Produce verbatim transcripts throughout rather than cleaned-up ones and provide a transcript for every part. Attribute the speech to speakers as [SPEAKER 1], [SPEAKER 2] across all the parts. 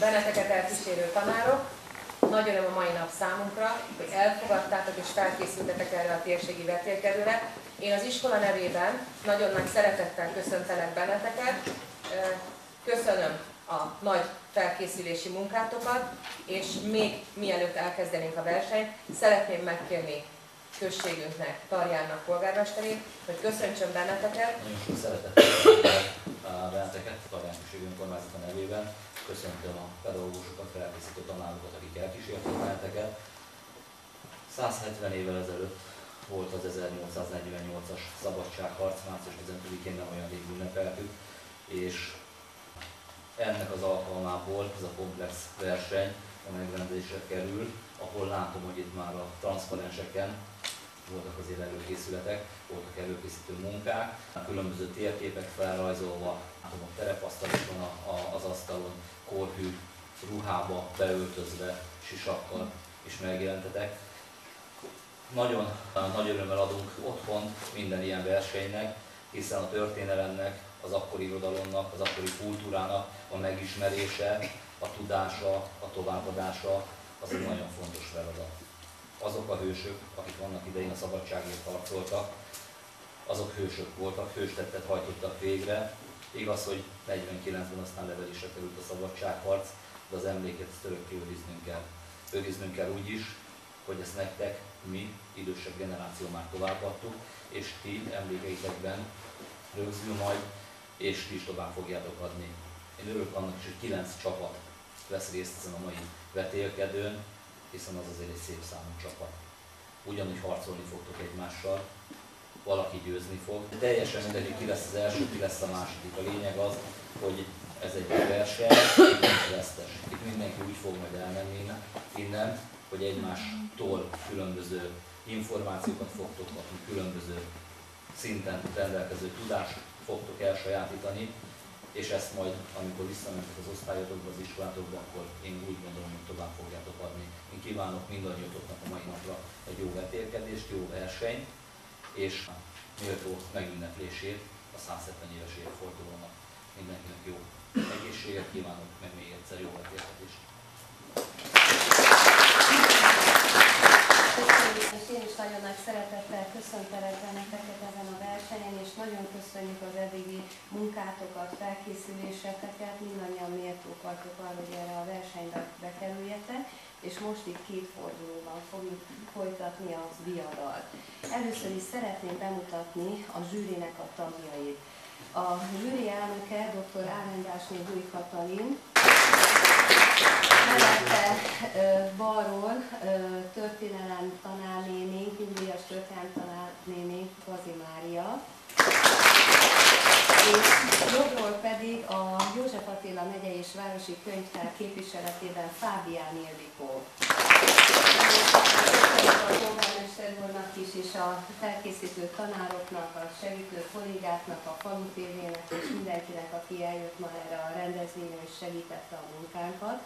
[SPEAKER 1] Benneteket elkísérő tanárok, nagy öröm a mai nap számunkra, hogy elfogadtátok és felkészültetek erre a térségi vetélkedőre. Én az iskola nevében nagyon nagy szeretettel köszöntelek benneteket, köszönöm a nagy felkészülési munkátokat, és még mielőtt elkezdenénk a versenyt, szeretném megkérni községünknek, Tarjánnak polgármesterét, hogy köszöntsön benneteket.
[SPEAKER 2] Nagyon sok szeretettel köszöntöm benneteket, Tarján község önkormányzata nevében. Köszöntöm a pedagógusokat, felkészítő tanárokat, akik elkísértek benneteket. százhetven évvel ezelőtt volt az ezernyolcszáznegyvennyolcas szabadságharc, március tizenötödikén nem olyan rég ünnepeltük, és ennek az alkalmából ez a komplex verseny a megrendezésre kerül, ahol látom, hogy itt már a transzparenseken voltak azért előkészületek, voltak előkészítő munkák, a különböző térképek felrajzolva, látom, a terepasztal is van a, a, az asztalon, korhű ruhába beöltözve, sisakkal is megjelentetek. Nagyon nagy örömmel adunk otthon minden ilyen versenynek, hiszen a történelemnek, az akkori irodalomnak, az akkori kultúrának a megismerése, a tudása, a továbbadása az egy nagyon fontos feladat. Azok a hősök, akik annak idején a szabadságért harcoltak, azok hősök voltak, hőstettet hajtottak végre. Igaz, hogy negyvenkilencben aztán levelésre került a szabadságharc, de az emléket ezt örökké őriznünk kell. Őriznünk kell úgy is, hogy ezt nektek, mi, idősebb generáció már továbbadtuk, és ti emlékeitekben rögzül majd, és ti is tovább fogjátok adni. Én örülök annak is, hogy kilenc csapat vesz részt ezen a mai vetélkedőn, hiszen az azért egy szép számú csapat. Ugyanúgy harcolni fogtok egymással, valaki győzni fog. De teljesen mindegy, hogy ki lesz az első, ki lesz a második. A lényeg az, hogy ez egy verseny, itt nincs vesztes. Itt mindenki úgy fog majd elmenni innen, hogy egymástól különböző információkat fogtok kapni, különböző szinten rendelkező tudást fogtok elsajátítani, és ezt majd, amikor visszamentek az osztályotokba, az iskolátokba, akkor én úgy gondolom, hogy tovább fogjátok adni. Én kívánok mindannyiatoknak a mai napra egy jó vetélkedést, jó versenyt, és méltó megünneplését a százhetven éves évfordulónak. Mindenkinek jó egészséget kívánok, meg még egyszer jó vetélkedést.
[SPEAKER 3] És én is nagyon nagy szeretettel köszöntelek benneteket ezen a versenyen, és nagyon köszönjük az eddigi munkátokat, felkészüléseteket, mindannyian méltók vagytok arra, hogy erre a versenyre bekerüljetek, és most itt két fordulóban fogjuk folytatni a viadalt. Először is szeretném bemutatni a zsűrinek a tagjait. A zsűri elnöke dr. Árendásné Búj Katalin, mellette balról történelem tanárnénénk, nyugdíjas történelem tanárnénénk Gazi Mária, és jobbról pedig a József Attila megyei és városi könyvtár képviseletében Fábián Ildikó. A polgármester úrnak is, és a felkészítő tanároknak, a segítő kollégáknak, a falu tévének és mindenkinek, aki eljött ma erre a rendezvényre és segítette a munkánkat.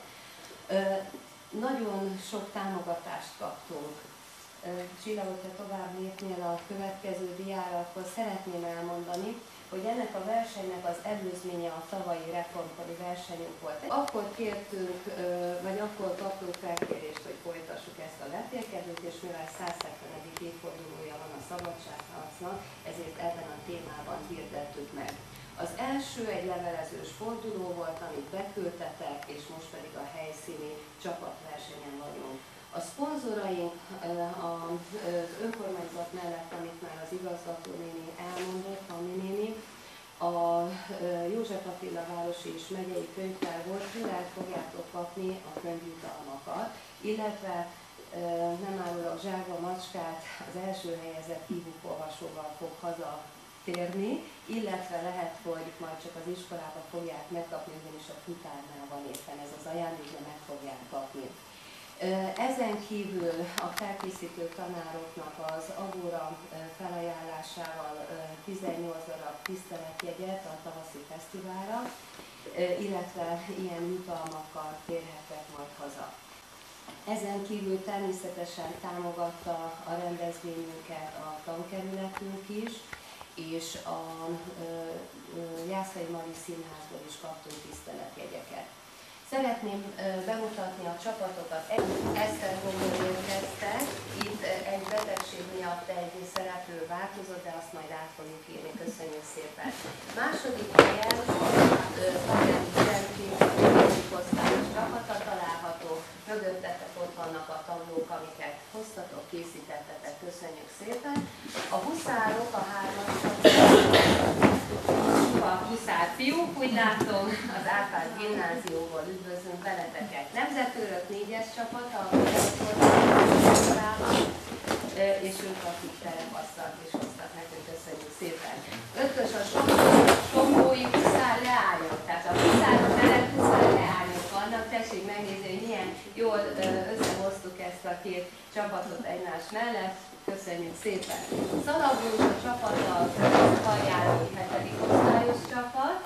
[SPEAKER 3] Nagyon sok támogatást kaptunk. Csilla, hogyha tovább lépnél a következő diára, akkor szeretném elmondani, hogy ennek a versenynek az előzménye a tavalyi reformkori versenyünk volt. Akkor kértünk, vagy akkor kaptunk felkérést, hogy folytassuk ezt a vetélkedőt, és mivel százhetvenedik évfordulója van a szabadságharcnak, ezért ebben a témában hirdettük meg. Az első egy levelezős forduló volt, amit beküldtetek, és most pedig a helyszíni csapatversenyen vagyunk. A szponzoraink az önkormányzat mellett, amit már az igazgató néni elmondott, Hammi néni, a József Attila városi és megyei könyvtárból el fogjátok kapni a könyvjutalmakat, illetve nem árulok zsákba macskát, az első helyezett e-book olvasóval fog hazatérni, illetve lehet, hogy majd csak az iskolában fogják megkapni, ugyanis a futárnál van éppen ez az ajándék, de meg fogják kapni. Ezen kívül a felkészítő tanároknak az Agóra felajánlásával tizennyolc darab tiszteletjegyet a tavaszi fesztiválra, illetve ilyen jutalmakkal térhetnek majd haza. Ezen kívül természetesen támogatta a rendezvényünket a tankerületünk is, és a Jászai Mari Színházból is kaptunk tiszteletjegyeket. Szeretném bemutatni a csapatokat. Esztergomból érkeztek, itt egy betegség miatt egy szereplő változott, de azt majd át fogjuk írni. Köszönjük szépen. Második helyen a Szentpéter osztályos csapata található. Mögöttetek ott vannak a tablók, amiket hoztatok, készítettetek. Köszönjük szépen. A huszárok, a hármas a huszár fiúk, úgy látom, az Árpád gimnáziumból üdvözlünk benneteket. Nemzetőrök négyes csapata, és ők, akik terepasztalt és hoztak nekünk, köszönjük szépen. Ötös a Sombói huszár leányok, tehát a huszárok mellett huszár leányok vannak. Tessék megnézni, hogy milyen jól összehoztuk ezt a két csapatot egymás mellett. Köszönjük szépen! Szalagrós a csapata, a Karjáró hetedik osztályos csapat.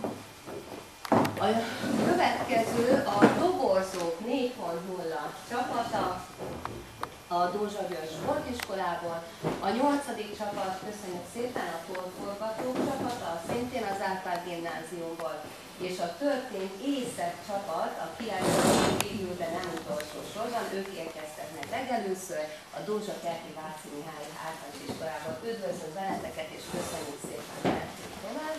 [SPEAKER 3] A következő a Toborzók négy pont nulla csapata a Dózsa György sportiskolából. A nyolcadik csapat, köszönjük szépen, a Torforgatók csapata, szintén az Árpád gimnáziumból. És a történt észak csapat, a kilencedik végül, de nem utolsó sorban, ők érkeztek meg legelőször a Dózsa Kerti Váci Mihály általános iskolában. Üdvözlök benneteket, és köszönjük szépen, mehetünk tovább.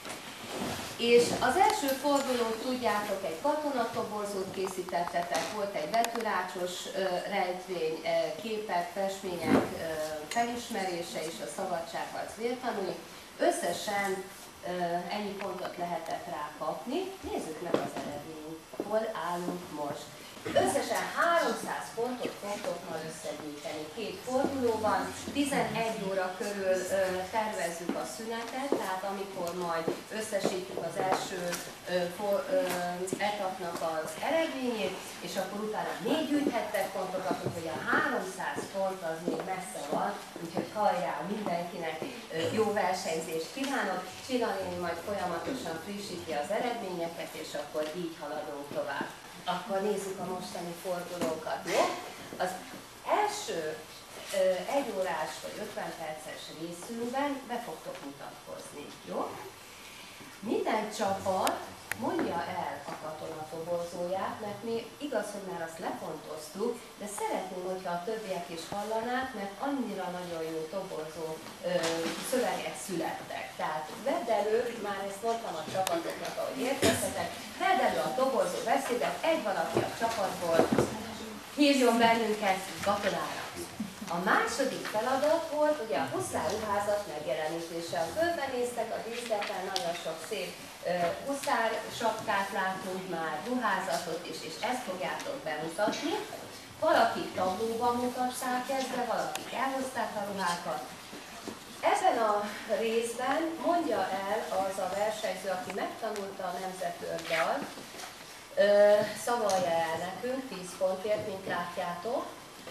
[SPEAKER 3] És az első fordulót tudjátok, egy katonatoborzót készítettetek, volt egy betűrácsos rejtvény, képek, festmények felismerése és a szabadságharc vértanúi. Összesen ennyi pontot lehetett rá kapni. Nézzük meg az eredményt. Hol állunk most? Összesen háromszáz pontot fogtok ma összegyűjteni két fordulóban. tizenegy óra körül ö, tervezzük a szünetet, tehát amikor majd összesítjük az első ö, for, ö, etapnak az eredményét, és akkor utána még gyűjthettek pontokat, hogy a háromszáz pont az még messze van, úgyhogy hajrá mindenkinek, ö, jó versenyzést kívánok. Csilla néni majd folyamatosan frissíti az eredményeket, és akkor így haladunk tovább. Akkor nézzük a mostani fordulókat, jó? Az első ö, egy órás vagy ötven perces részünkben be fogtok mutatkozni, jó? Minden csapat mondja el a katonatoborzóját, mert mi igaz, hogy már azt lepontoztuk, de szeretném, hogyha a többiek is hallanák, mert annyira nagyon jó toborzó ö, szövegek születtek. Tehát vedd elő, már ezt mondtam a csapatoknak, ahogy érkeztetek, vedd elő a toborzó beszédet, egy valaki a csapatból hívjon bennünket katonára. A második feladat volt ugye a huszárruházat megjelenítése. A földben néztek a díszleten, nagyon sok szép uh, huszár sapkát látunk már, ruházatot is, és ezt fogjátok bemutatni. Valaki tablóban mutassák ezt be, valakik elhozták a ruhákat. Ezen a részben mondja el az a versenyző, aki megtanulta a nemzetőrdalt, uh, szavalja el nekünk tíz pontért, mint látjátok.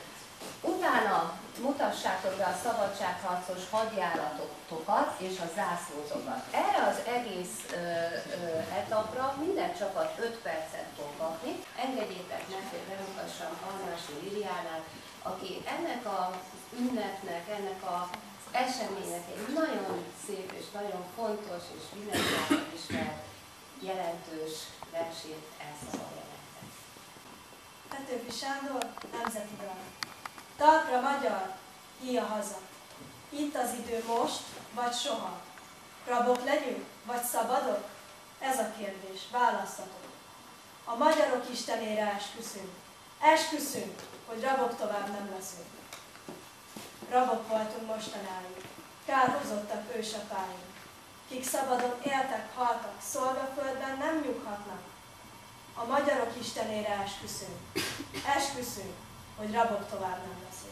[SPEAKER 3] Utána mutassátok be a szabadságharcos hadjáratokat és a zászlózokat. Erre az egész ö, ö, etapra minden csapat öt percet fog kapni. Engedjétek meg, hogy bemutassam Almási Liliánát, aki ennek az ünnepnek, ennek az eseménynek egy nagyon szép és nagyon fontos és mindenkinek ismert jelentős versét elszavalja nektek.
[SPEAKER 4] Petőfi Sándor, nemzeti dal. Talpra magyar, híja haza. Itt az idő most, vagy soha. Rabok legyünk, vagy szabadok? Ez a kérdés, választatok. A magyarok istenére esküszünk. Esküszünk, hogy rabok tovább nem leszünk. Rabok voltunk mostanáig, kárhozottak ősapáink. Kik szabadon éltek, haltak, szolgaföldben nem nyughatnak. A magyarok istenére esküszünk. Esküszünk, hogy rabok tovább nem leszünk.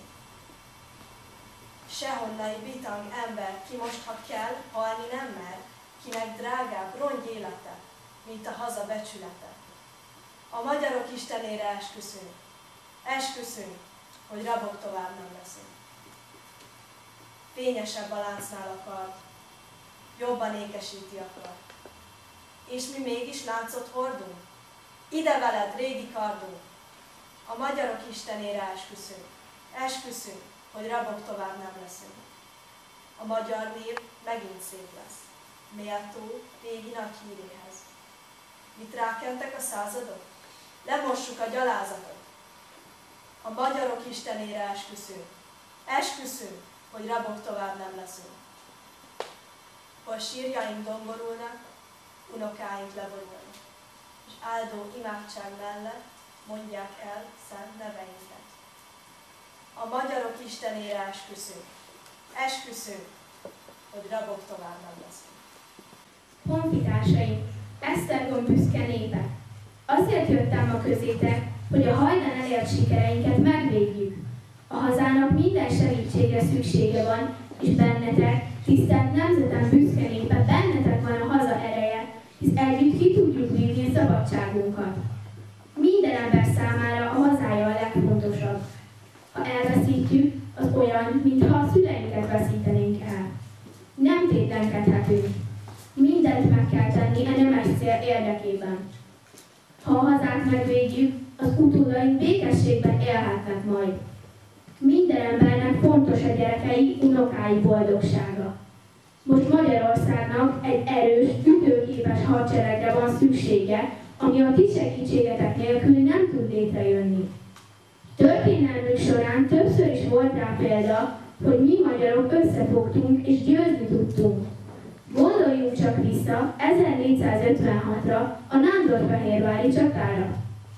[SPEAKER 4] Sehonnai bitang ember, ki most, ha kell, halni nem mer, kinek drágább rongy élete, mint a haza becsülete. A magyarok istenére esküszünk. Esküszünk, hogy rabok tovább nem leszünk. Fényesebb a láncnál a kard, jobban ékesíti a kard. És mi mégis láncot hordunk? Ide veled, régi kardunk! A magyarok istenére esküszünk. Esküszünk, hogy rabok tovább nem leszünk. A magyar név megint szép lesz, méltó régi nagy híréhez. mit rákentek a századok? Lemossuk a gyalázatot. A magyarok istenére esküszünk. Esküszünk, hogy rabok tovább nem leszünk. Hol sírjaink domborulnak, unokáink leborulnak, és áldó imádság mellett mondják el szent neveinket. A magyarok istenére esküszünk. Esküszünk, hogy rabok tovább nem leszünk.
[SPEAKER 5] Honfitársaim, Esztergom büszke népe! Azért jöttem ma közétek, hogy a hajdan elért sikereinket megvédjük. A hazának minden segítségre szüksége van, és bennetek, tisztelt nemzetem büszke népe, bennetek van a haza ereje, hisz együtt ki tudjuk vívni szabadságunkat. Minden ember számára a hazája a legfontosabb. Ha elveszítjük, az olyan, mintha a szüleinket veszítenénk el. Nem tétlenkedhetünk. Mindent meg kell tenni a nemes cél érdekében. Ha a hazát megvédjük, az utódaink békességben élhetnek majd. Minden embernek fontos a gyerekei, unokái boldogsága. Most Magyarországnak egy erős, ütőképes hadseregre van szüksége, ami a ti segítségetek nélkül nem tud létrejönni. Történelmünk során többször is volt rá példa, hogy mi magyarok összefogtunk és győzni tudtunk. Gondoljunk csak vissza ezernégyszázötvenhatra a nándorfehérvári csatára.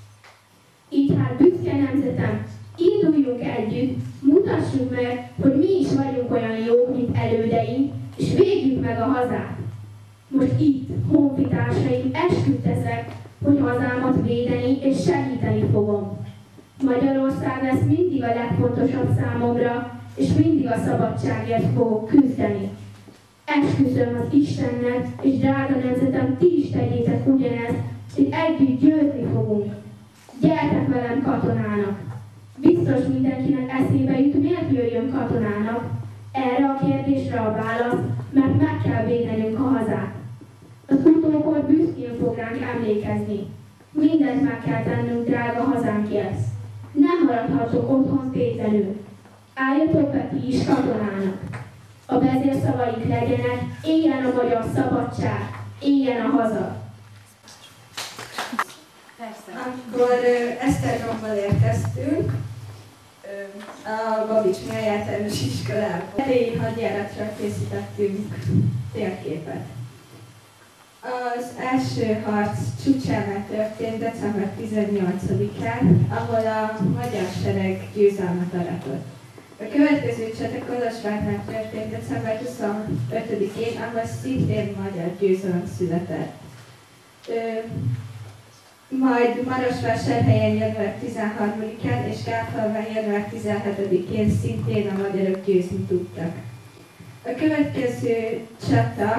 [SPEAKER 5] Így hát büszke nemzetem, induljunk együtt, mutassuk meg, hogy mi is vagyunk olyan jók, mint elődeink, és védjük meg a hazát. Most itt, honfitársaim, esküt teszek, hogy hazámat védeni és segíteni fogom. Magyarország lesz mindig a legfontosabb számomra, és mindig a szabadságért fogok küzdeni. Esküszöm az Istennek, és drága nemzetem, ti is tegyétek ugyanezt, hogy együtt győzni fogunk. Gyertek velem katonának! Biztos mindenkinek eszébe jut, miért jöjjön katonának. Erre a kérdésre a válasz, mert meg kell védenünk a hazát. Az utókor büszkén fog ránk emlékezni. Mindent meg kell tennünk drága hazánkért. Nem maradhatok otthon tétlenül. Álljatok be ti is katonának. A vezérszavaink legyenek, éljen a magyar szabadság, éljen a haza.
[SPEAKER 3] Persze.
[SPEAKER 6] Akkor Esztergomból érkeztünk, a Babics Mihály általános iskolából. Erdélyi hadjáratra készítettünk térképet. Az első harc Csucsánál történt december tizennyolcadikán, ahol a magyar sereg győzelmet aratott. A következő csata Kolozsvárnál történt december huszonötödikén, ahol szintén magyar győzelem született. Ö, majd Marosvásárhelyen január tizenharmadikán és Gáfalván január tizenhetedikén szintén a magyarok győzni tudtak. A következő csata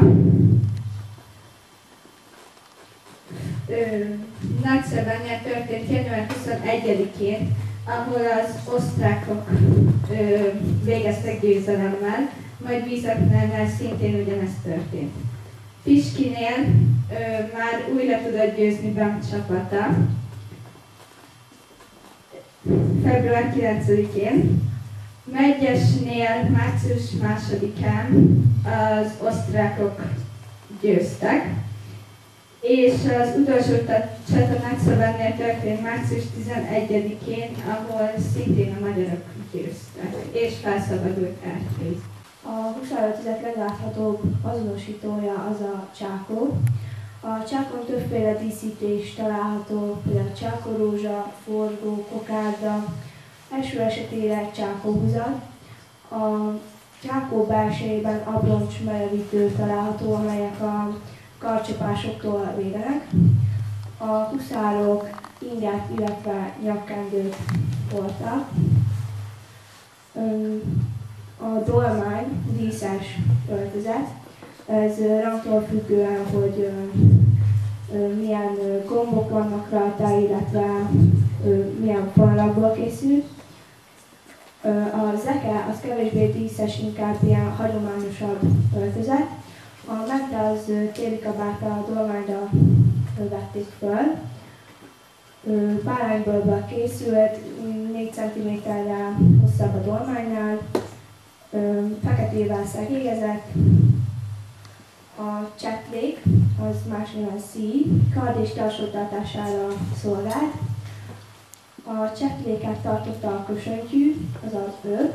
[SPEAKER 6] Nagyszebennel történt január huszonegyedikén, ahol az osztrákok ö, végeztek győzelemmel, majd Vízaknál szintén ugyanezt történt. Piskinél ö, már újra tudott győzni Bem csapata február kilencedikén. Megyesnél március másodikán az osztrákok győztek, és az utolsó csata Nagyszebennél történt március tizenegyedikén, ahol szintén a magyarok győztek, és felszabadult Erdély.
[SPEAKER 7] A huszonötödik legláthatóbb azonosítója az a csákó. A csákon többféle díszítés található, például csákorózsa, forgó, kokárda, első esetére csákóhúzat. A csákó belsejében abroncs melegítő található, amelyek a karcsapásoktól védenek. A huszárok ingát, illetve nyakkendőt hordtak. A dolmány díszes öltözet. Ez rangtól függően, hogy milyen gombok vannak rajta, illetve milyen vonalakból készül. A zeke az kevésbé díszes, inkább ilyen hagyományosabb öltözet. A mente az téli kabáttal a dolmányra vették föl. Báránybőrből készült, négy centiméterrel hosszabb a dolmánynál, feketével szegélyezett. A csetlék, az más néven szí, kard és tartótartására szolgált. A csetléket tartotta a kösöntyű, azaz öv.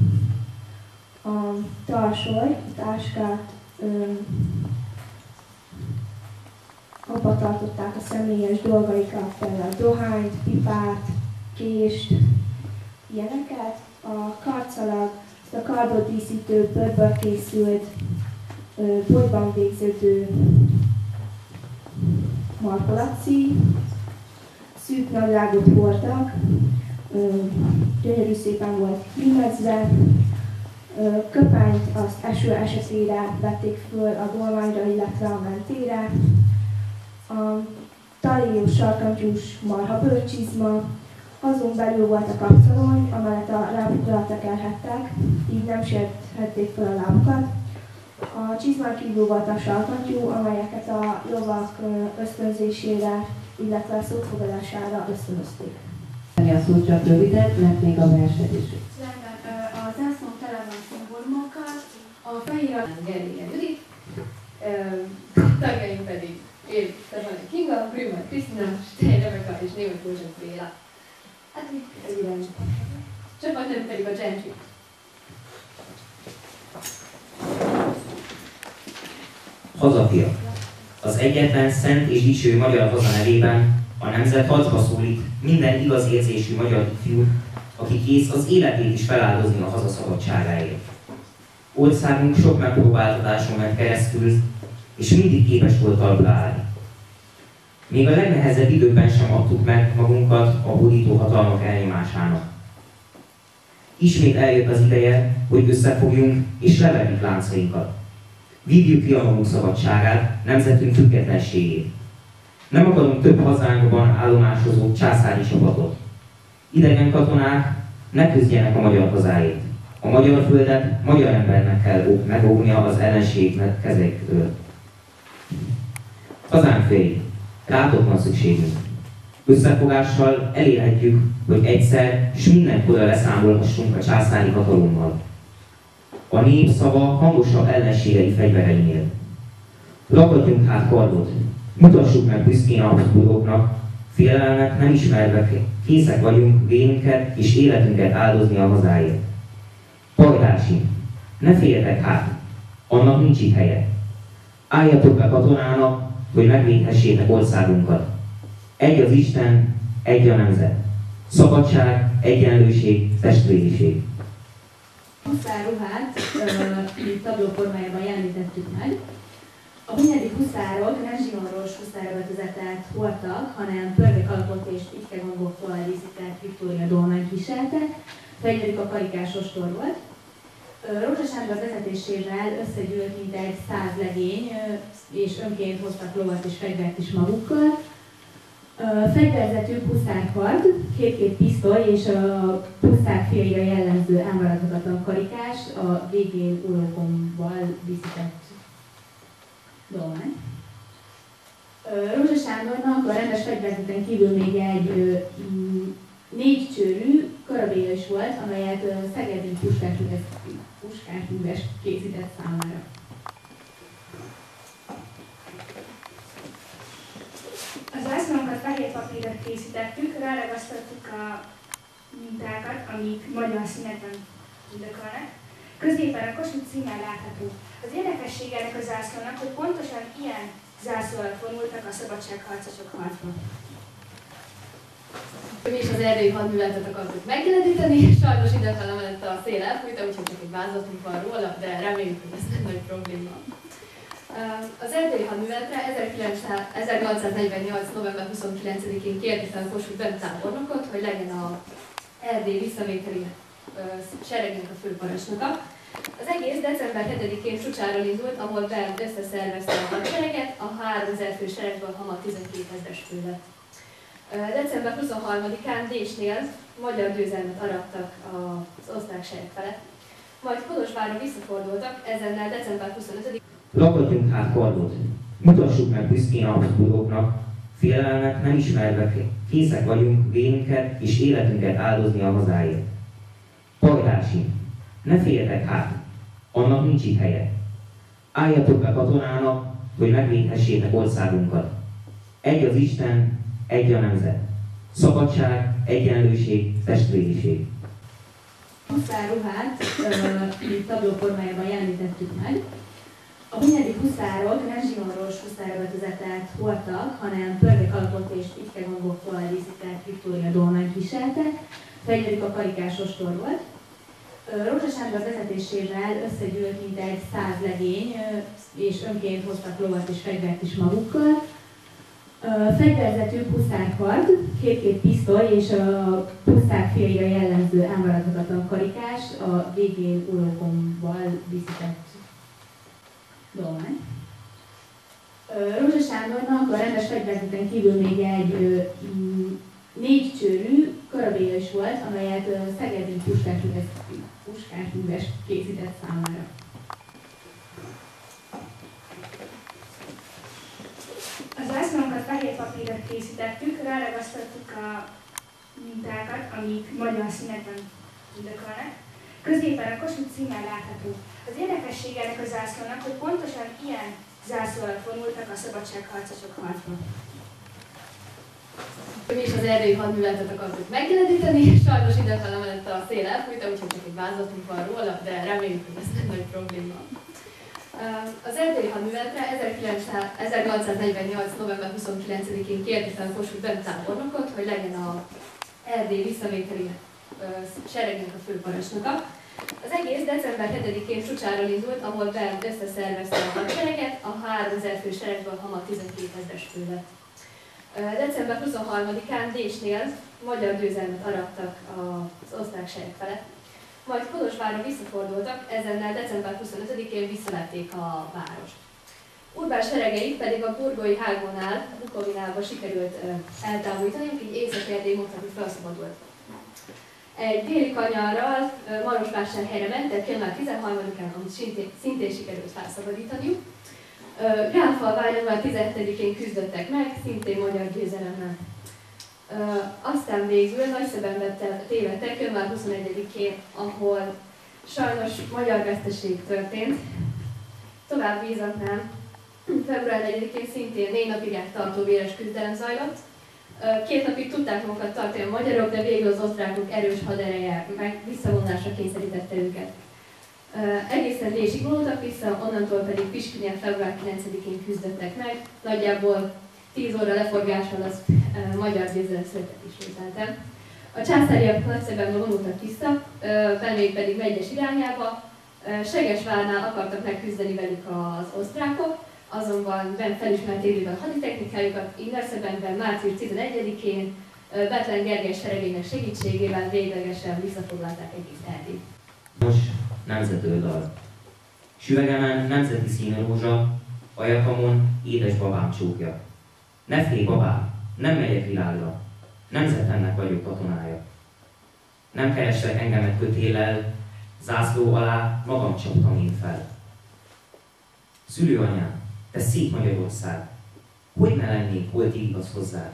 [SPEAKER 7] A tarsoly, a táskát ö, abba tartották a személyes dolgaikat, például dohányt, pipát, kést, ilyeneket. A kardszalag, a kardot díszítő bőrből készült, bolyban végződő markolatszíj, szűk nadrágot hordtak, gyönyörű szépen volt hímezve, köpenyt azt eső esetére vették föl a dolványra, illetve a mentére, a taléjus sarkantyús marhabőrcsizma, azon belül volt a kapszalony, amelyet a lábukra tekerhettek, így nem sérthették fel a lábukat. A csizmán kívül volt a sarkantyú, amelyeket a lovak ösztönzésére, illetve a szófogadására ösztönözték.
[SPEAKER 8] A szó csak röviden, mert még a verset is.
[SPEAKER 5] A zászlón tele van szimbólumokkal, a fehér a Gerénye Judit, tagjaink pedig én, Stefani Kinga, Prima Krisztina, Stein Rebeka és Német József Béla. Hát így ez irányú. Csapatnőm pedig a Gentry.
[SPEAKER 9] Hazafiak! Az egyetlen szent és dicső magyar haza nevében a nemzet harcba szólít minden igaz érzésű magyar ifjú, aki kész az életét is feláldozni a haza szabadságáért. Országunk sok megpróbáltatáson ment keresztül, és mindig képes volt talpra állni. Még a legnehezebb időben sem adtuk meg magunkat a hódító hatalmak elnyomásának. Ismét eljött az ideje, hogy összefogjunk és leverjük láncainkat. Vívjuk ki a magunk szabadságát, nemzetünk függetlenségét. Nem akarunk több hazánkban állomásozó császári csapatot. Idegen katonák ne küzdjenek a magyar hazáért. A magyar földet magyar embernek kell megóvnia az ellenség kezeiktől. Hazánk fiai, rátok van szükségünk. Összefogással elérhetjük, hogy egyszer s mindenkorra leszámolhassunk a császári hatalommal. A nép szava hangosabb ellenségei fegyvereinél. Ragadjunk hát kardot, mutassuk meg büszkén a Habsburgoknak, félelmet nem ismerve készek vagyunk vénünket és életünket áldozni a hazáért. Pajdási, ne féljetek hát, annak nincs itt helye. Álljatok be katonának, hogy megvédhessétek országunkat. Egy az Isten, egy a nemzet. Szabadság, egyenlőség, testvériség.
[SPEAKER 10] Huszár ruhát tabló formájában jelenítettük meg. A bunyedik huszárok nem zsinóros huszárövezetet hordtak, hanem pörgekalapot és pitykegongoktól díszített Viktória dolmányt viseltek. Fegyverük a karikás ostor volt. Rózsa Sándor vezetésével összegyűlt mintegy száz legény, és önként hoztak lovat és fegyvert is magukkal. Fegyverzetük huszárkard, két-két pisztoly és a huszár fiaira jellemző elmaradhatatlan karikás, a végén ólomgombbal díszített dolmány. Rózsa Sándornak a rendes fegyverzeten kívül még egy négy csőrű karabéja is volt, amelyet szegedi puskásműves készített számára.
[SPEAKER 5] Az zászlónkat fehér papírra készítettük, ráragasztottuk a mintákat, amik magyar színekben tündökölnek. Középen a Kossuth címmel látható. Az érdekesség ennek a zászlónak, hogy pontosan ilyen zászló alatt vonultak a szabadságharcosok harcban.
[SPEAKER 10] Mi is az erdélyi hadműveletet akartuk megjeleníteni, sajnos időtlen emellett a szél elfújta, úgyhogy csak egy vázatunk van róla, de reméljük, hogy ez nem nagy probléma. Az erdélyi hadműveletre ezernyolcszáznegyvennyolc. november huszonkilencedikén kérte fel Kossuth Bence tábornokot, hogy legyen a Erdély visszavételi seregének a főparancsnoka. Az egész december hetedikén Csucsáról indult, ahol Bem összeszervezte a hadsereget, a háromezer fő seregből hamar tizenkétezres fő lett. december huszonharmadikán Désnél magyar győzelmet arattak az osztrák sereg felett, majd Kolozsvárra visszafordultak, ezennel december huszonötödikén.
[SPEAKER 9] Ragadjunk hát kardot, mutassuk meg büszkén a Habsburgoknak, félelmet nem ismerve készek vagyunk vénünket és életünket áldozni a hazáért. Pajdási, ne féljetek hát, annak nincs itt helye. Álljatok be katonának, hogy megvédhessétek országunkat. Egy az Isten, egy a nemzet. Szabadság, egyenlőség, testvériség.
[SPEAKER 10] Huszárruhát itt tablóformájában jelenítettük meg. A hunyadi huszárok nem zsinóros huszárövezetet hordtak, hanem pördek alapot és itkegomboktól díszített Viktória dolmányt viseltek. Fegyverük a karikás ostor volt. Rózsa Sándor vezetésével összegyűlt mintegy száz legény, és önként hoztak lovat és fegyvert is magukkal. Fegyverzetük huszárkard, két-két pisztoly és a huszár fiaira jellemző elmaradhatatlan karikás, a végén urogombbal díszített dolmány. Rózsa Sándornak a rendes fegyverzeten kívül még egy négy csőrű karabélya is volt, amelyet szegedi puskásműves készített számára.
[SPEAKER 5] Az zászlónkat fehér papírra készítettük, ráragasztottuk a mintákat, amik magyar színekben tündökölnek. Középen a Kossuth címmel látható. Az érdekesség ennek a zászlónak, hogy pontosan ilyen zászló alatt vonultak a szabadságharcosok harcba.
[SPEAKER 10] Mi is az erdélyi hadműveletet akartuk megjeleníteni, sajnos időtelen mellett a szél elfújta, úgyhogy csak egy vázatunk van róla, de reméljük, hogy ez nem nagy probléma. Az erdélyi hadműveletre ezernyolcszáznegyvennyolc. november huszonkilencedikén kérte fel Kossuth Bence tábornokot, hogy legyen a Erdély visszavételi seregnek a főparancsnoka. Az egész december hetedikén Csucsáról indult, ahol Bent összeszervezte a hadsereget, a háromezer fő seregből hamar tizenkétezres fő lett. december huszonharmadikán Désnél magyar győzelmet arattak az osztrák sereg felett, majd Kolozsvárra visszafordultak, ezennel december huszonötödikén visszavették a várost. Urbán seregeik pedig a burgói Hágonál, Bukovinába sikerült eltávolítani, így Észak-Erdély mondhatni felszabadult. Egy déli kanyarral Marosvásárhelyre mentek január tizenharmadikán, amit szintén, szintén sikerült felszabadítaniuk. Gránfalván január tizenhetedikén küzdöttek meg, szintén magyar győzelemmel. Aztán végül Nagyszebenbe tévedtek január huszonegyedikén, ahol sajnos magyar veszteség történt. Tovább Vízaknál február negyedikén szintén négy napig tartó véres küzdelem zajlott. Két napig tudták magukat tartani a magyarok, de végül az osztrákok erős hadereje meg visszavonásra kényszerítette őket. Egészen Désig vonultak vissza, onnantól pedig Piskinél február kilencedikén küzdöttek meg. Nagyjából tíz óra leforgással az e, magyar győzelem született ismételten. A császáriak Nagyszebenbe vonultak vissza, Bennék pedig Megyes irányába. E, Segesvárnál akartak megküzdeni velük az osztrákok, azonban Ben felismert élőben haditechnikájukat, így Nagyszebenben március tizenegyedikén Bethlen Gergely seregének segítségével véglegesen visszafoglalták egész Erdélyt.
[SPEAKER 9] Most nemzetőrdal. Süvegemen nemzeti színű rózsa, ajakamon édes babám csókja. Ne félj, babám, nem megyek világra, nemzetemnek vagyok katonája. Nem kerestek engemet kötéllel, zászló alá magam csaptam én fel. Szülőanyám, te szép Magyarország, hogy ne lennék volt igaz hozzád?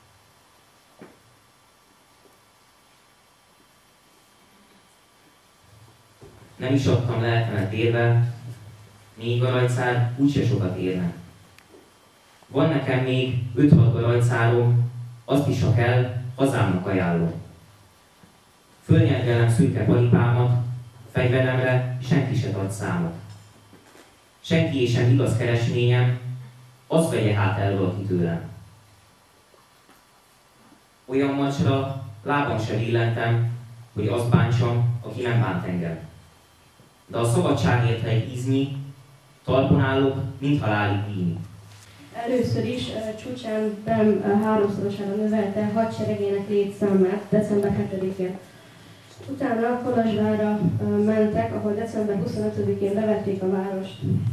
[SPEAKER 9] Nem is adtam lelkemet érve, négy garajcár úgyse sokat érne. Van nekem még öt-hat garajcárom, azt is, ha kell, hazámnak ajánlom. Fölnyelgelem szürke palipámat, fegyveremre senki se ad számot. Senki sem igaz keresményem, azt vegye hát el valaki tőlem. Olyan macsra lábam se billentem, hogy azt bántsam, aki nem bánt engem. De a szabadságért, ha egy ízni, talpon állok, mint halálig íni.
[SPEAKER 7] Először is uh, Csúcsán Ben uh, háromszorosára növelte hadseregének létszámát december hetedikén. Utána Kolozsvárra uh, mentek, ahol december huszonötödikén bevették a várost.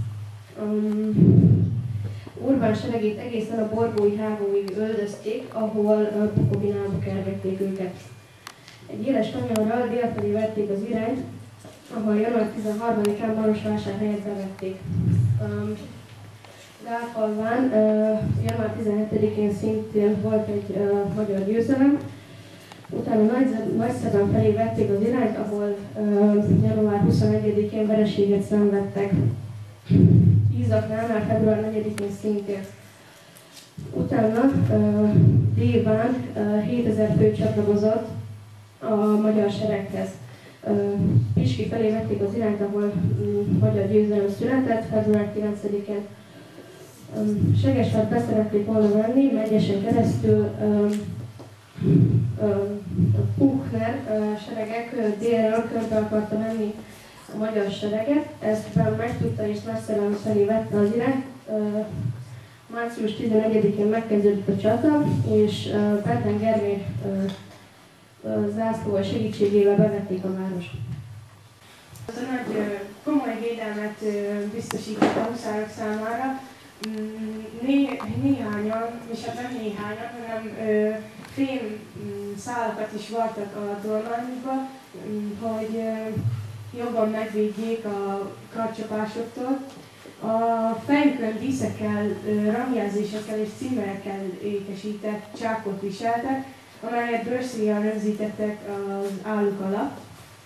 [SPEAKER 7] Um, Urbán seregét egészen a Borgói hágóig öldözték, ahol uh, Bukovinába kergették őket. Egy éles kanyarral dél felé vették az irányt, ahol január tizenharmadikán Marosvásárhelyet bevették. Um, Gálfalván uh, január tizenhetedikén szintén volt egy uh, magyar győzelem. Utána Nagyszeben felé vették az irányt, ahol uh, január huszonegyedikén vereséget szenvedtek. Izaknál már február negyedikén szintén. Utána uh, délben uh, hétezer fő csatlakozott a magyar sereghez. Uh, Piski felé vették az irányt, ahol um, magyar győzelem született, február kilencedikén. Um, Segesvár beszerették volna venni, Megyesen keresztül um, um, Buchner uh, seregek uh, délről körbe akarta venni a magyar sereget. Ezt Bem megtudta és Nagyszerelem felé vette az irányt. Uh, március tizenegyedikén megkezdődött a csata, és uh, Betlen Germér uh, uh, zászlóval segítségével bevették a várost. Ez a nagy uh, komoly védelmet uh, biztosított a huszárok számára. Né, néhányan, és hát nem néhányan, hanem ö, fém szálakat is vartak a dolmányba, hogy ö, jobban megvédjék a karcsapásoktól. A fejükön díszekkel, ramjelzésekkel és címerekkel ékesített csákot viseltek, amelyet bőrszíjjal rögzítettek az álluk alatt.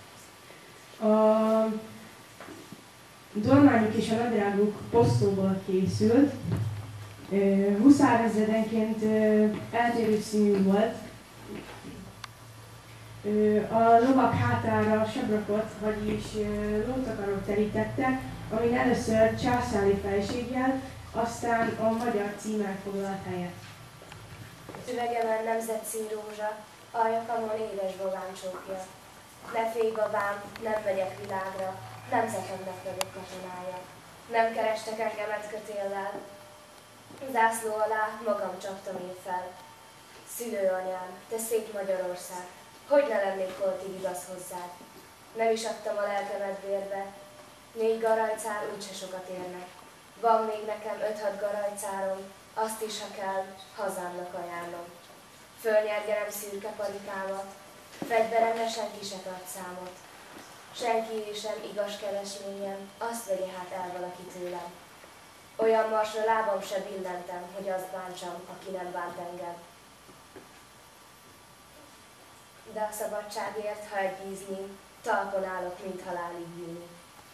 [SPEAKER 7] A dolmányuk és a nadráguk posztóból készült. Huszárezredenként eltérő színű volt. A lovak hátára sebrakot, vagyis lótakarót terítettek, amin először császári felséggel, aztán a magyar címer foglalt helyet.
[SPEAKER 11] Üvegemen nemzetszín rózsa, aljakamon édes bogám csókja. Ne félj, babám, nem megyek világra, nemzetemnek vagyok katonája. Nem kerestek engemet kötéllel, zászló alá magam csaptam én fel. Szülőanyám, te szép Magyarország, hogy ne lennék holtig igaz hozzád? Nem is adtam a lelkemet vérbe, négy garajcár úgyse sokat érnek. Van még nekem öt-hat garajcárom, azt is, ha kell, hazámnak ajánlom. Fölnyergelem szürke parikámat, fegyveremre senki se tart számot. Senki sem igaz keresményem, azt vegye hát el valaki tőlem. Olyan marsra lábam se billentem, hogy azt bántsam, aki nem bánt engem. De a szabadságért, ha egy bízni, talpon állok, mint halálig bűni.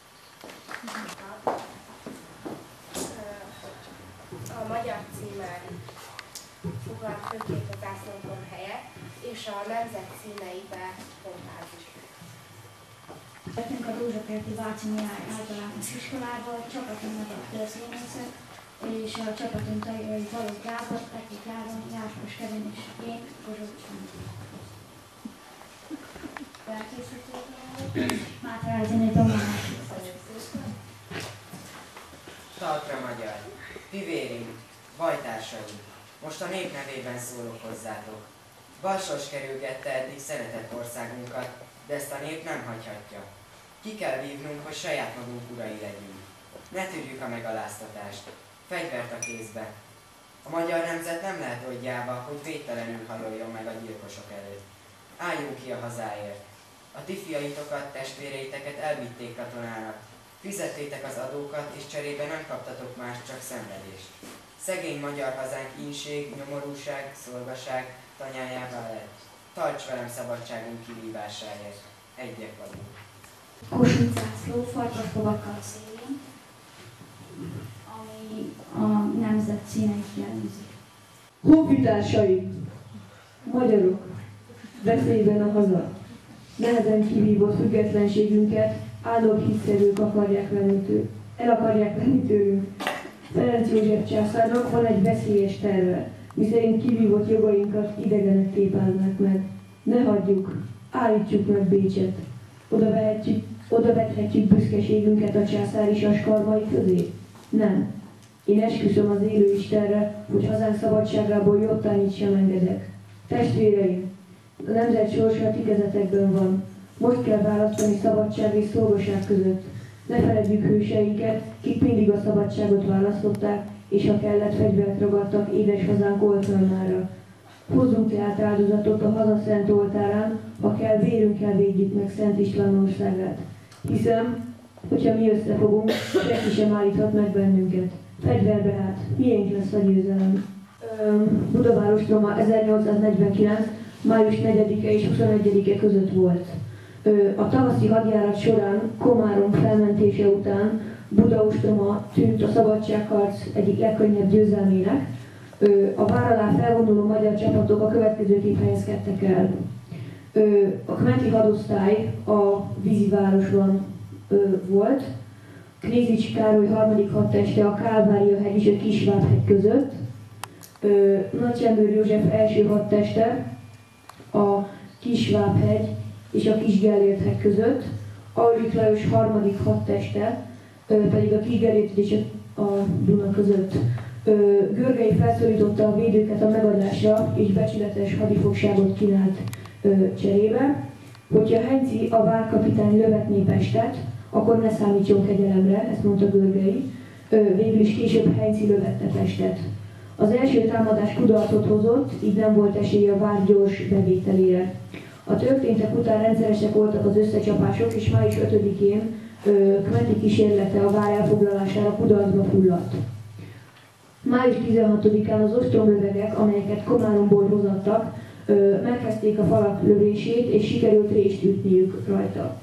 [SPEAKER 12] A magyar címer foglal főként a zászlónkon helyet, és a nemzet színeibe pompázik.
[SPEAKER 13] Jöttünk a Rózsakerti Váci Mihály általános iskolába, csapatunk magyar történészek, és a csapatunk tagjai Balogh Gábor, Peti Kláron, Jászkos Kevin és én, Kozsók Csandor. Felkészítők Mátra Elzéné Dománás.
[SPEAKER 14] Talpra magyar, fivéreink, bajtársaink, most a nép nevében szólok hozzátok. Balsors kerülgette eddig szeretett országunkat, de ezt a nép nem hagyhatja. Ki kell vívnunk, hogy saját magunk urai legyünk. Ne tűrjük a megaláztatást, fegyvert a kézbe. A magyar nemzet nem lehet olygyába, hogy védtelenül hajoljon meg a gyilkosok előtt. Álljunk ki a hazáért. A ti fiaitokat, testvéreiteket elvitték katonának. Fizettétek az adókat, és cserébe nem kaptatok más, csak szenvedést. Szegény magyar hazánk ínség, nyomorúság, szolgaság tanyájává lett. Tarts velem szabadságunk kivívásáért. Egyek vagyunk.
[SPEAKER 13] Kossuth zászló farkas lovakkal szélén, ami a nemzet színeit jellemzi.
[SPEAKER 15] Honfitársai, magyarok, veszélyben a haza. Nehezen kivívott függetlenségünket áldott hitszerűk akarják venni tőlünk. El akarják venni tőlünk. Ferenc József császárnak van egy veszélyes terve, miszerint kivívott jogainkat idegenek tépáznak meg. Ne hagyjuk, állítsuk meg Bécset. Oda vehetjük, oda vethetjük büszkeségünket a császári saskarmai közé? Nem. Én esküszöm az élő Istenre, hogy hazánk szabadságából jottányit sem engedek. Testvéreim, a nemzet sorsa a ti kezetekben van. Most kell választani szabadság és szolgaság között. Ne feledjük hőseinket, kik mindig a szabadságot választották, és ha kellett, fegyvert ragadtak édes hazánk oltalmára. Hozzunk tehát áldozatot a haza szent oltárán, ha kell, vérünkkel védjük meg Szent István országát. Hiszem, hogyha mi összefogunk, senki sem állíthat meg bennünket. Fegyverbe hát, miénk lesz a győzelem. Budavárosroma ezernyolcszáznegyvenkilenc. május negyedike és huszonegyedike között volt. A tavaszi hadjárat során Komárom felmentése után Budaostroma tűnt a szabadságharc egyik legkönnyebb győzelmének. A vár alá felvonuló magyar csapatok a következőképp helyezkedtek el. A kmenti hadosztály a vízivárosban volt, Knézicsi Károly harmadik hadteste a Kálvária-hegy és a Kisvábhegy között, Nagy Csendőr József első hadteste a Kisvábhegy és a Kisgellért-hegy között, Aurik Lajos harmadik hadteste pedig a Kisgellért és a Duna között. Görgei felszólította a védőket a megadásra és becsületes hadifogságot kínált cserébe, hogyha Heinzi a várkapitány lövetné Pestet, akkor ne számítson kegyelemre, ezt mondta Görgei. Végül is később Heinzi lövette Pestet. Az első támadás kudarcot hozott, így nem volt esély a vár gyors bevételére. A történtek után rendszeresek voltak az összecsapások, és május ötödikén kmenti kísérlete a vár elfoglalására kudarcba fulladt. május tizenhatodikán az ostromlövegek, amelyeket Komáromból hozattak, megkezdték a falak lövését, és sikerült részt ütniük rajta.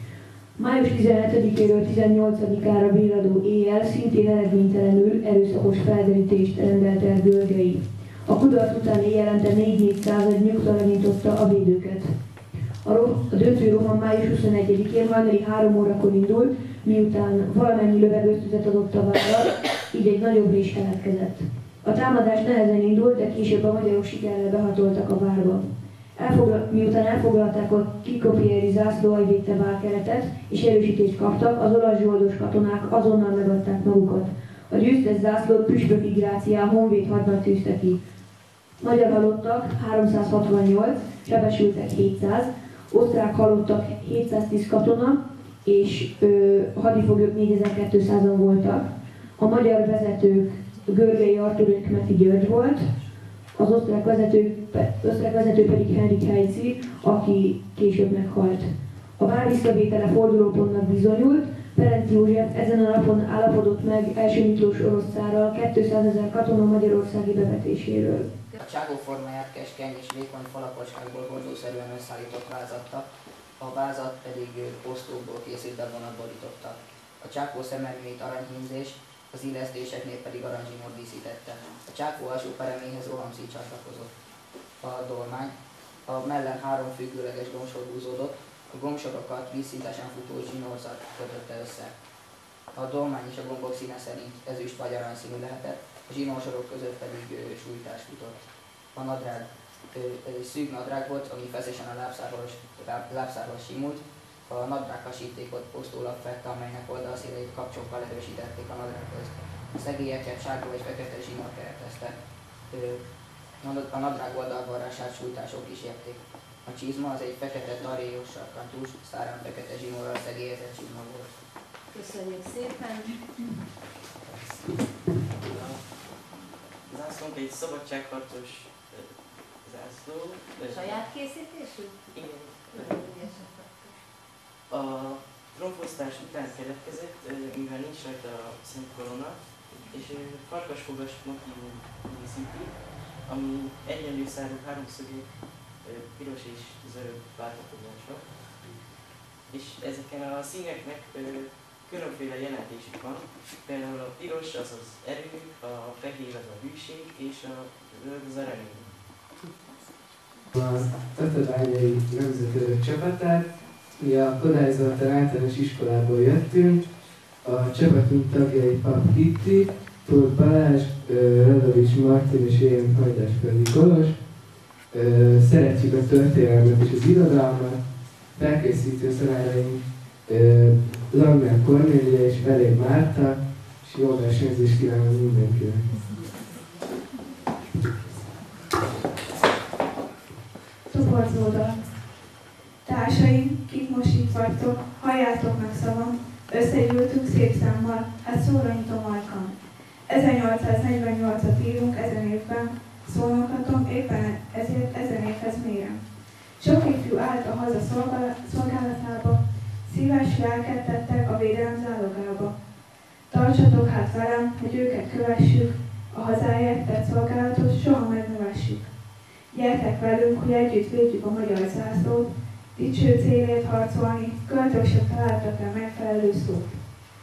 [SPEAKER 15] május tizenhetedikéről tizennyolcadikára virradó éjjel szintén eredménytelenül erőszakos felderítést rendelt el Görgei. A kudarc után éjjelente négy-négy század nyugtalanította a védőket. A, ro- a döntő roham május huszonegyedikén hajnali három órakor indult, miután valamennyi lövegösztüzet adott a várra, így egy nagyobb rés keletkezett. A támadás nehezen indult, de később a magyarok sikerrel behatoltak a várba. Elfoglal, miután elfoglalták a kikopieri zászlóaljvédte várkeretet és erősítést kaptak, az olasz zsoldos katonák azonnal megadták magukat. A győztes zászlót Püspöki Grácián honvéd hadnagy tűzte ki. Magyar halottak háromszázhatvannyolc, sebesültek hétszáz, osztrák halottak hétszáztíz katona, és ö, hadifoglyok négyezer-kétszázan voltak. A magyar vezetők Görgei Artúr és Kmeti György volt, az osztrák vezető, osztrák vezető pedig Henrik Heinzi, aki később meghalt. A vár visszavétele fordulópontnak bizonyult, Ferenc József ezen a napon állapodott meg első Miklós orosz cárral kétszázezer katona magyarországi bevetéséről.
[SPEAKER 16] A cságó formáját keskeny és vékony falapocskásból hordószerűen összeállított vázatta, a vázat pedig osztókból készült bevonat borítottak. A csákó szemernyőit aranyhímzés, az illesztéseknél pedig aranyzsinór díszítette. A csákó alsó pereméhez rohamszíj csatlakozott. A dolmány, a mellen három függőleges gombsor húzódott, a gombsorokat vízszintesen futó zsinórzat kötötte össze. A dolmány és a gombok színe szerint ezüst vagy aranyszínű lehetett, a zsinórsorok között pedig ö, sújtás futott. A nadrág egy szűk nadrág volt, ami feszesen a lábszárhoz, lábszárhoz simult. A nadrág hasítékot posztólap fette, amelynek oldalszéleit kapcsokkal erősítették a nadrághoz. A szegélyeket sárga és fekete zsinór keretezte. A nadrág oldalvarrását sújtások kísérték. A csizma az egy fekete taréjos sarkantús, szárán fekete zsinórral szegélyezett csizma volt.
[SPEAKER 3] Köszönjük szépen!
[SPEAKER 17] Zászlónk egy szabadságharcos zászló.
[SPEAKER 3] Saját készítésű?
[SPEAKER 17] Igen. A trónfosztás után keletkezett, mivel nincs rajta a szent korona, és farkasfogas motívum díszíti, ami egyenlő szárú háromszögű piros és zöld váltakozások. És ezeken a színeknek különféle jelentésük van, például a piros az az erő, a fehér az a hűség, és a zöld az a remény.
[SPEAKER 18] Az Tatabányai Nemzeti Csapatát, mi a Kodályzoltár általános iskolából jöttünk, a csapatunk tagjai Pap Kitti, Tóth Balázs, Radovics Martin és én Hajdásföldi Kolos. Szeretjük a történelmet és az irodalmat, felkészítő szaráraink Lagnár Kornélia és Veléb Márta, és jó versenyzést kívánok mindenkinek!
[SPEAKER 6] Toporzóda. Társaim, kik most itt vagytok, halljátok meg szavam, összegyűltünk szép számmal, hát szóra nyitom ajkam. ezernyolcszáznegyvennyolcat írunk ezen évben, Szolnokatom éppen ezért ezen évhez mérem. Sok ifjú állt a haza szolgálatába, szíves lelket tettek a védelem zálogába. Tartsatok hát velem, hogy őket kövessük, a hazáért tett szolgálatot soha meg ne vessük. Gyertek velünk, hogy együtt védjük a magyar zászlót, dicső célért harcolni, költősök találtak el megfelelő szót.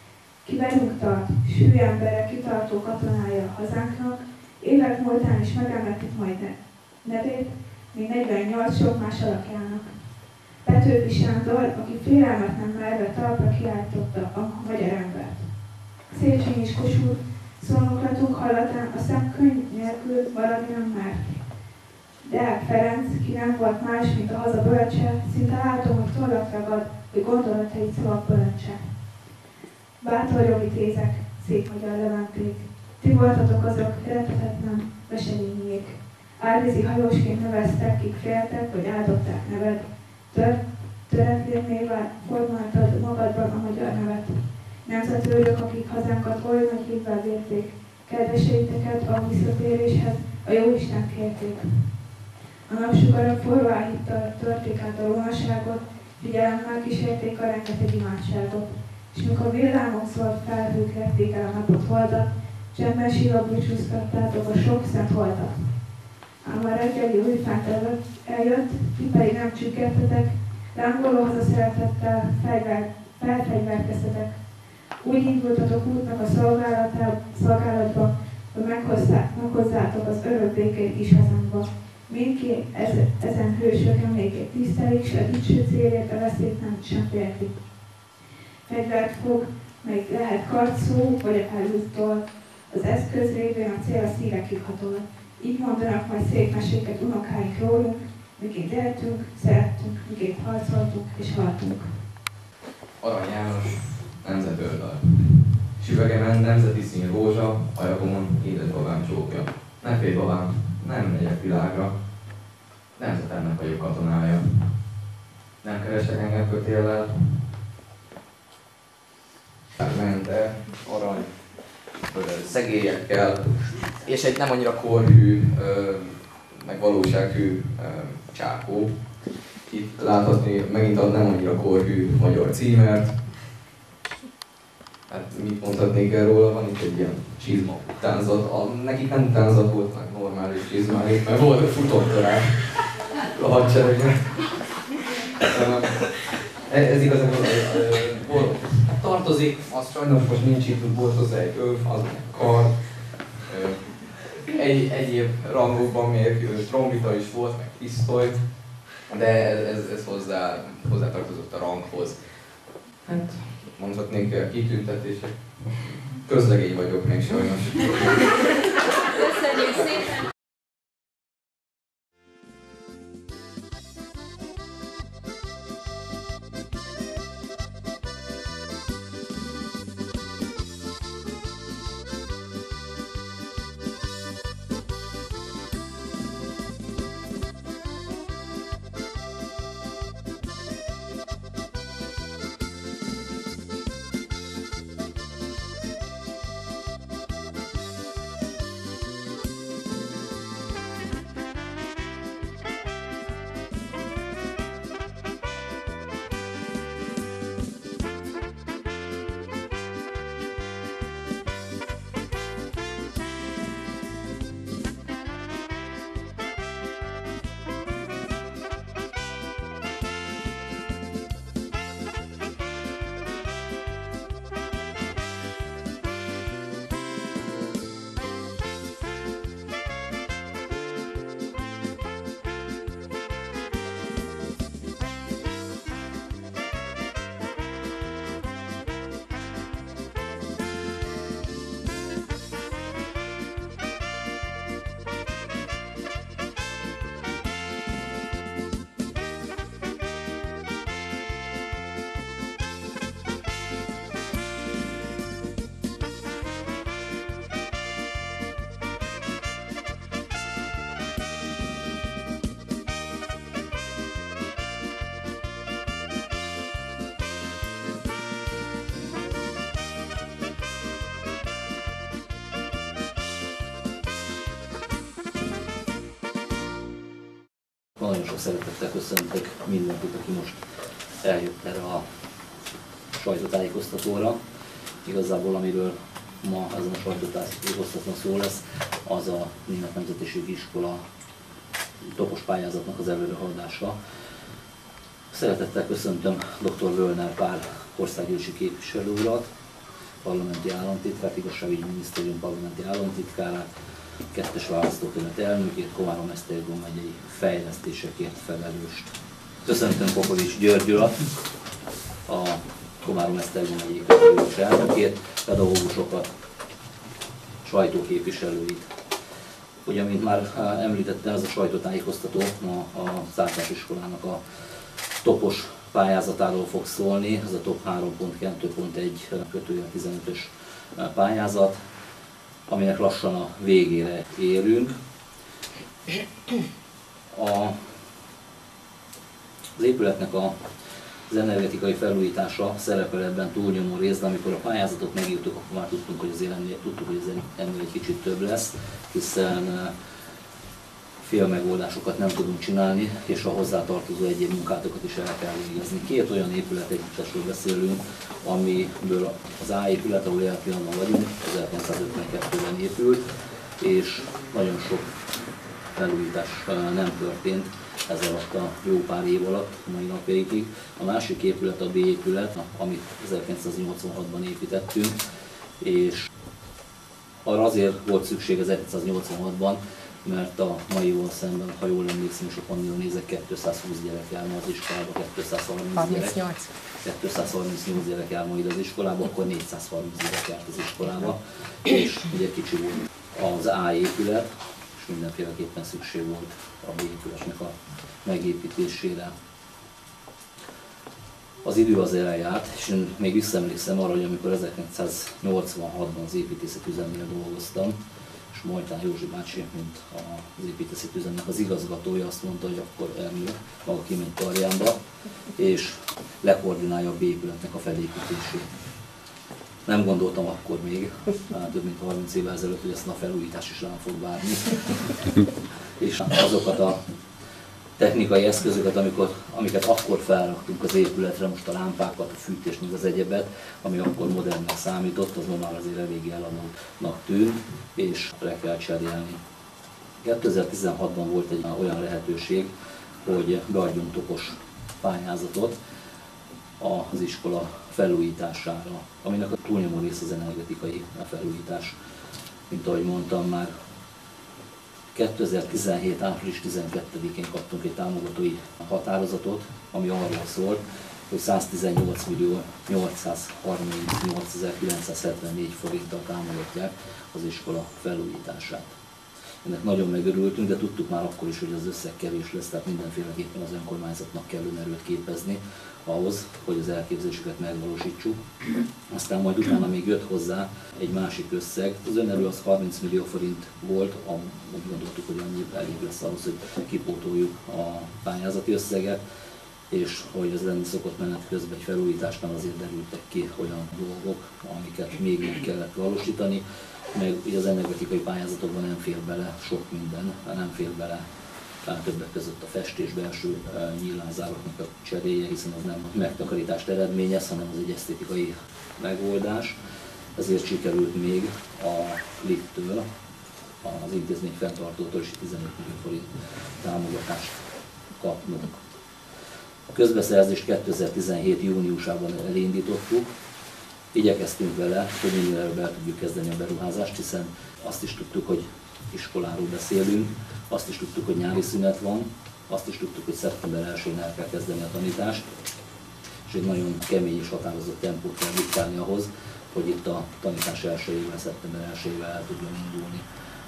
[SPEAKER 6] ki velünk tart, s hű emberek kitartó katonája a hazánknak, évek múltán is megemletik majd nevét, még negyvennyolc sok más alakjának. Petőfi Sándor, aki félelmet nem merve talpra kiáltotta a magyar embert. Széchenyi és Kossuth szónoklatunk hallatán a szem könyv nélkül maradni nem mert. Deák Ferenc, ki nem volt más, mint a haza bölcse, szinte látom, hogy tollat ragad, hogy gondolatait szavak bölcse. Bátor jogi tézek, szép magyar leventék, ti voltatok azok rettetetlen veselényiek. Árvízi hajósként neveztek, kik féltek, vagy áldották neved. Tör, töretlénné formáltad magadban a magyar nevet. Nemzetőrök, akik hazánkat oly nagy hívvel vérték, kedveseiteket a visszatéréshez a Jóisten kérték. A napsugarak forró áhíttal törték át a romaságot, figyelemmel kísérték a rengeteg imádságot. És mikor villámok szólt felhők lették el a napot holdat, zsebben sírva búcsúztattátok a sok szent holdat. Ám a reggeli újfánt előtt eljött, ti pedig nem csüggettetek, lángoló haza szeretettel felfegyverkeztetek. Úgy indultatok útnak a szolgálatba, hogy meghozzátok az örök békét is hazánkba. Mindki ez, ezen hősök emlékét tisztelik, s a dicső célért a veszélyt nem sem féltik. Fegyvert fog, melyik lehet kartszó, vagy a felhúztól, az eszköz révén a cél a szívekig hatol. Így mondanak majd szép meséket unokáink rólunk, miként éltünk, szerettünk, miként harcoltunk és haltunk.
[SPEAKER 19] Arany János, nemzetőrdal. Süvegemen nemzeti szín rózsa, ajakomon édesbabám csókja. Ne félj babám, nem megyek világra, nemzetemnek vagyok katonája. Nem keresek engem kötéllel, mente arany szegélyekkel, és egy nem annyira korhű, meg valósághű csákó. Itt láthatni megint a nem annyira korhű magyar címert. Hát mit mondhatnék el róla, van itt egy ilyen csizma utánzat. A, nekik nem utánzat volt, meg normális csizmáik, mert volt, hogy futott rá a hadseregre. Ez igazából tartozik, az sajnos most nincs itt, volt hozzá egy öv, az meg kar. Egy, egyéb rangokban még trombita is volt, meg pisztoly, de ez, ez hozzá, hozzá tartozott a ranghoz. Hát mondhatnék kitüntetések. Közlegény vagyok még sajnos.
[SPEAKER 1] Köszönjük szépen!
[SPEAKER 2] Nagyon sok szeretettel köszöntök mindenkit, aki most eljött erre a sajtótájékoztatóra. Igazából amiről ma ezen a sajtótájékoztatón szó lesz, az a Német Nemzetiségi Iskola dokos pályázatnak az előrehaladása. Szeretettel köszöntöm dr. Völner Pál országgyűlési képviselő urat, parlamenti államtitkát, igazságügyi minisztérium parlamenti államtitkárát, kettes választókerület elnökét, Komárom-Esztergom megyei fejlesztésekért felelőst. Köszöntöm Popovics György urat, a Komárom-Esztergom megyei közgyűlés elnökét, pedagógusokat, sajtóképviselőit. Ugye, mint már említettem, ez a sajtótájékoztató ma az általános iskolának a topos pályázatáról fog szólni, ez a top három pont kettő pont egy kötőjel tizenötös pályázat, aminek lassan a végére érünk. A, az épületnek a, az energetikai felújítása szerepel ebben túlnyomó részben, amikor a pályázatot megírtuk, akkor már tudtunk, hogy azért ennél, tudtuk, hogy ez ennél egy kicsit több lesz, hiszen fél megoldásokat nem tudunk csinálni, és a hozzátartozó egyéb munkátokat is el kell végezni. Két olyan épületegyüttesről beszélünk, amiből az A épület, ahol jelen pillanatban vagyunk, ezerkilencszázötvenkettőben épült, és nagyon sok felújítás nem történt ez alatt a jó pár év alatt, a mai napjaikig. A másik épület a B épület, amit ezerkilencszáznyolcvanhatban építettünk, és arra azért volt szükség ezerkilencszáznyolcvanhatban, mert a maival szemben, ha jól emlékszem, és a Pannira nézek, kétszázhúsz gyerek jár ma az iskolába, kétszázharminc gyerek, kétszázharmincnyolc gyerek jár ma ide az iskolába, akkor négyszázharminc gyerek járt az iskolába, és ugye kicsi volt az A épület, és mindenféleképpen szükség volt a B épületnek a megépítésére. Az idő az eljárt, és én még visszaemlékszem arra, hogy amikor ezerkilencszáznyolcvanhatban az építészetüzemnél dolgoztam, és Mojtán Józsi bácsi, mint az építészetüzemnek az igazgatója, azt mondta, hogy akkor elnök maga kimegy Karjánba, és lekoordinálja a B épületnek a felépítését. Nem gondoltam akkor még, több mint harminc évvel ezelőtt, hogy ezt a felújítás is rám fog várni. És azokat a technikai eszközöket, amikor, amiket akkor felraktunk az épületre, most a lámpákat, a fűtést, meg az egyebet, ami akkor modernnek számított, az már azért eléggé eladónak tűnt, és le kell cserélni. kétezer-tizenhatban volt egy olyan lehetőség, hogy beadjunk topos pályázatot az iskola felújítására, aminek a túlnyomó rész az energetikai felújítás. Mint ahogy mondtam már, kétezer-tizenhét április tizenkettedikén kaptunk egy támogatói határozatot, ami arról szólt, hogy száztizennyolc millió nyolcszázharmincnyolcezer-kilencszázhetvennégy forinttal támogatják az iskola felújítását. Ennek nagyon megörültünk, de tudtuk már akkor is, hogy az összeg kevés lesz, tehát mindenféleképpen az önkormányzatnak kell önerőt képezni ahhoz, hogy az elképzeléseket megvalósítsuk. Aztán majd utána még jött hozzá egy másik összeg. Az önerő az harminc millió forint volt, úgy gondoltuk, hogy annyi elég lesz ahhoz, hogy kipótoljuk a pályázati összeget, és hogy ez lenni szokott menet közben egy felújításnál azért derültek ki olyan dolgok, amiket még meg kellett valósítani, meg ugye az energetikai pályázatokban nem fér bele sok minden, nem fér bele tehát többek között a festés, belső nyílázároknak a cseréje, hiszen az nem megtakarítást eredményez, hanem az egy esztétikai megoldás. Ezért sikerült még a lifttől, az intézmény fenntartótól is tizenöt millió forint támogatást kapnunk. A közbeszerzést kétezer-tizenhét júniusában elindítottuk. Igyekeztünk vele, hogy minél előbb el tudjuk kezdeni a beruházást, hiszen azt is tudtuk, hogy iskoláról beszélünk, azt is tudtuk, hogy nyári szünet van, azt is tudtuk, hogy szeptember elsején el kell kezdeni a tanítást, és egy nagyon kemény és határozott tempót kell diktálni ahhoz, hogy itt a tanítás elsőjével, szeptember elsőjével el tudjon indulni.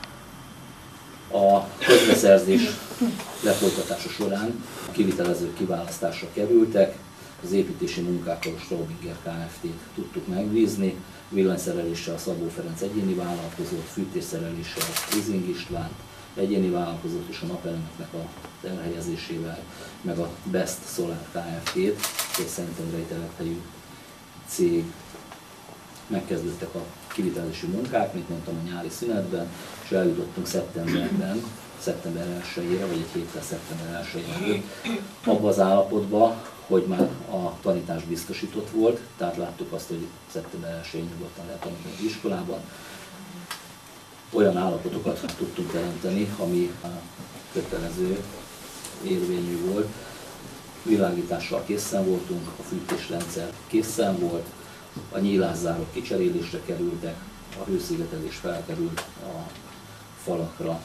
[SPEAKER 2] A közbeszerzés lefolytatása során a kivitelezők kiválasztásra kerültek, az építési munkákkal a Straubinger Kft-t tudtuk megbízni, villanyszereléssel a Szabó Ferenc egyéni vállalkozót, fűtésszereléssel a Frizing István egyéni vállalkozót és a napelemeknek az elhelyezésével, meg a Best Solar Kft-t, egy szentendrei telephelyű cég. Megkezdődtek a kivitelezési munkák, mint mondtam, a nyári szünetben, és eljutottunk szeptemberben, szeptember elsejére, vagy egy héttel szeptember elsejére abba az állapotba, hogy már a tanítás biztosított volt, tehát láttuk azt, hogy szeptember elsején nyugodtan lehet tanítani az iskolában. Olyan állapotokat tudtunk teremteni, ami kötelező, érvényű volt. Világítással készen voltunk, a fűtésrendszer készen volt, a nyílászárok kicserélésre kerültek, a hőszigetelés felkerült a falakra,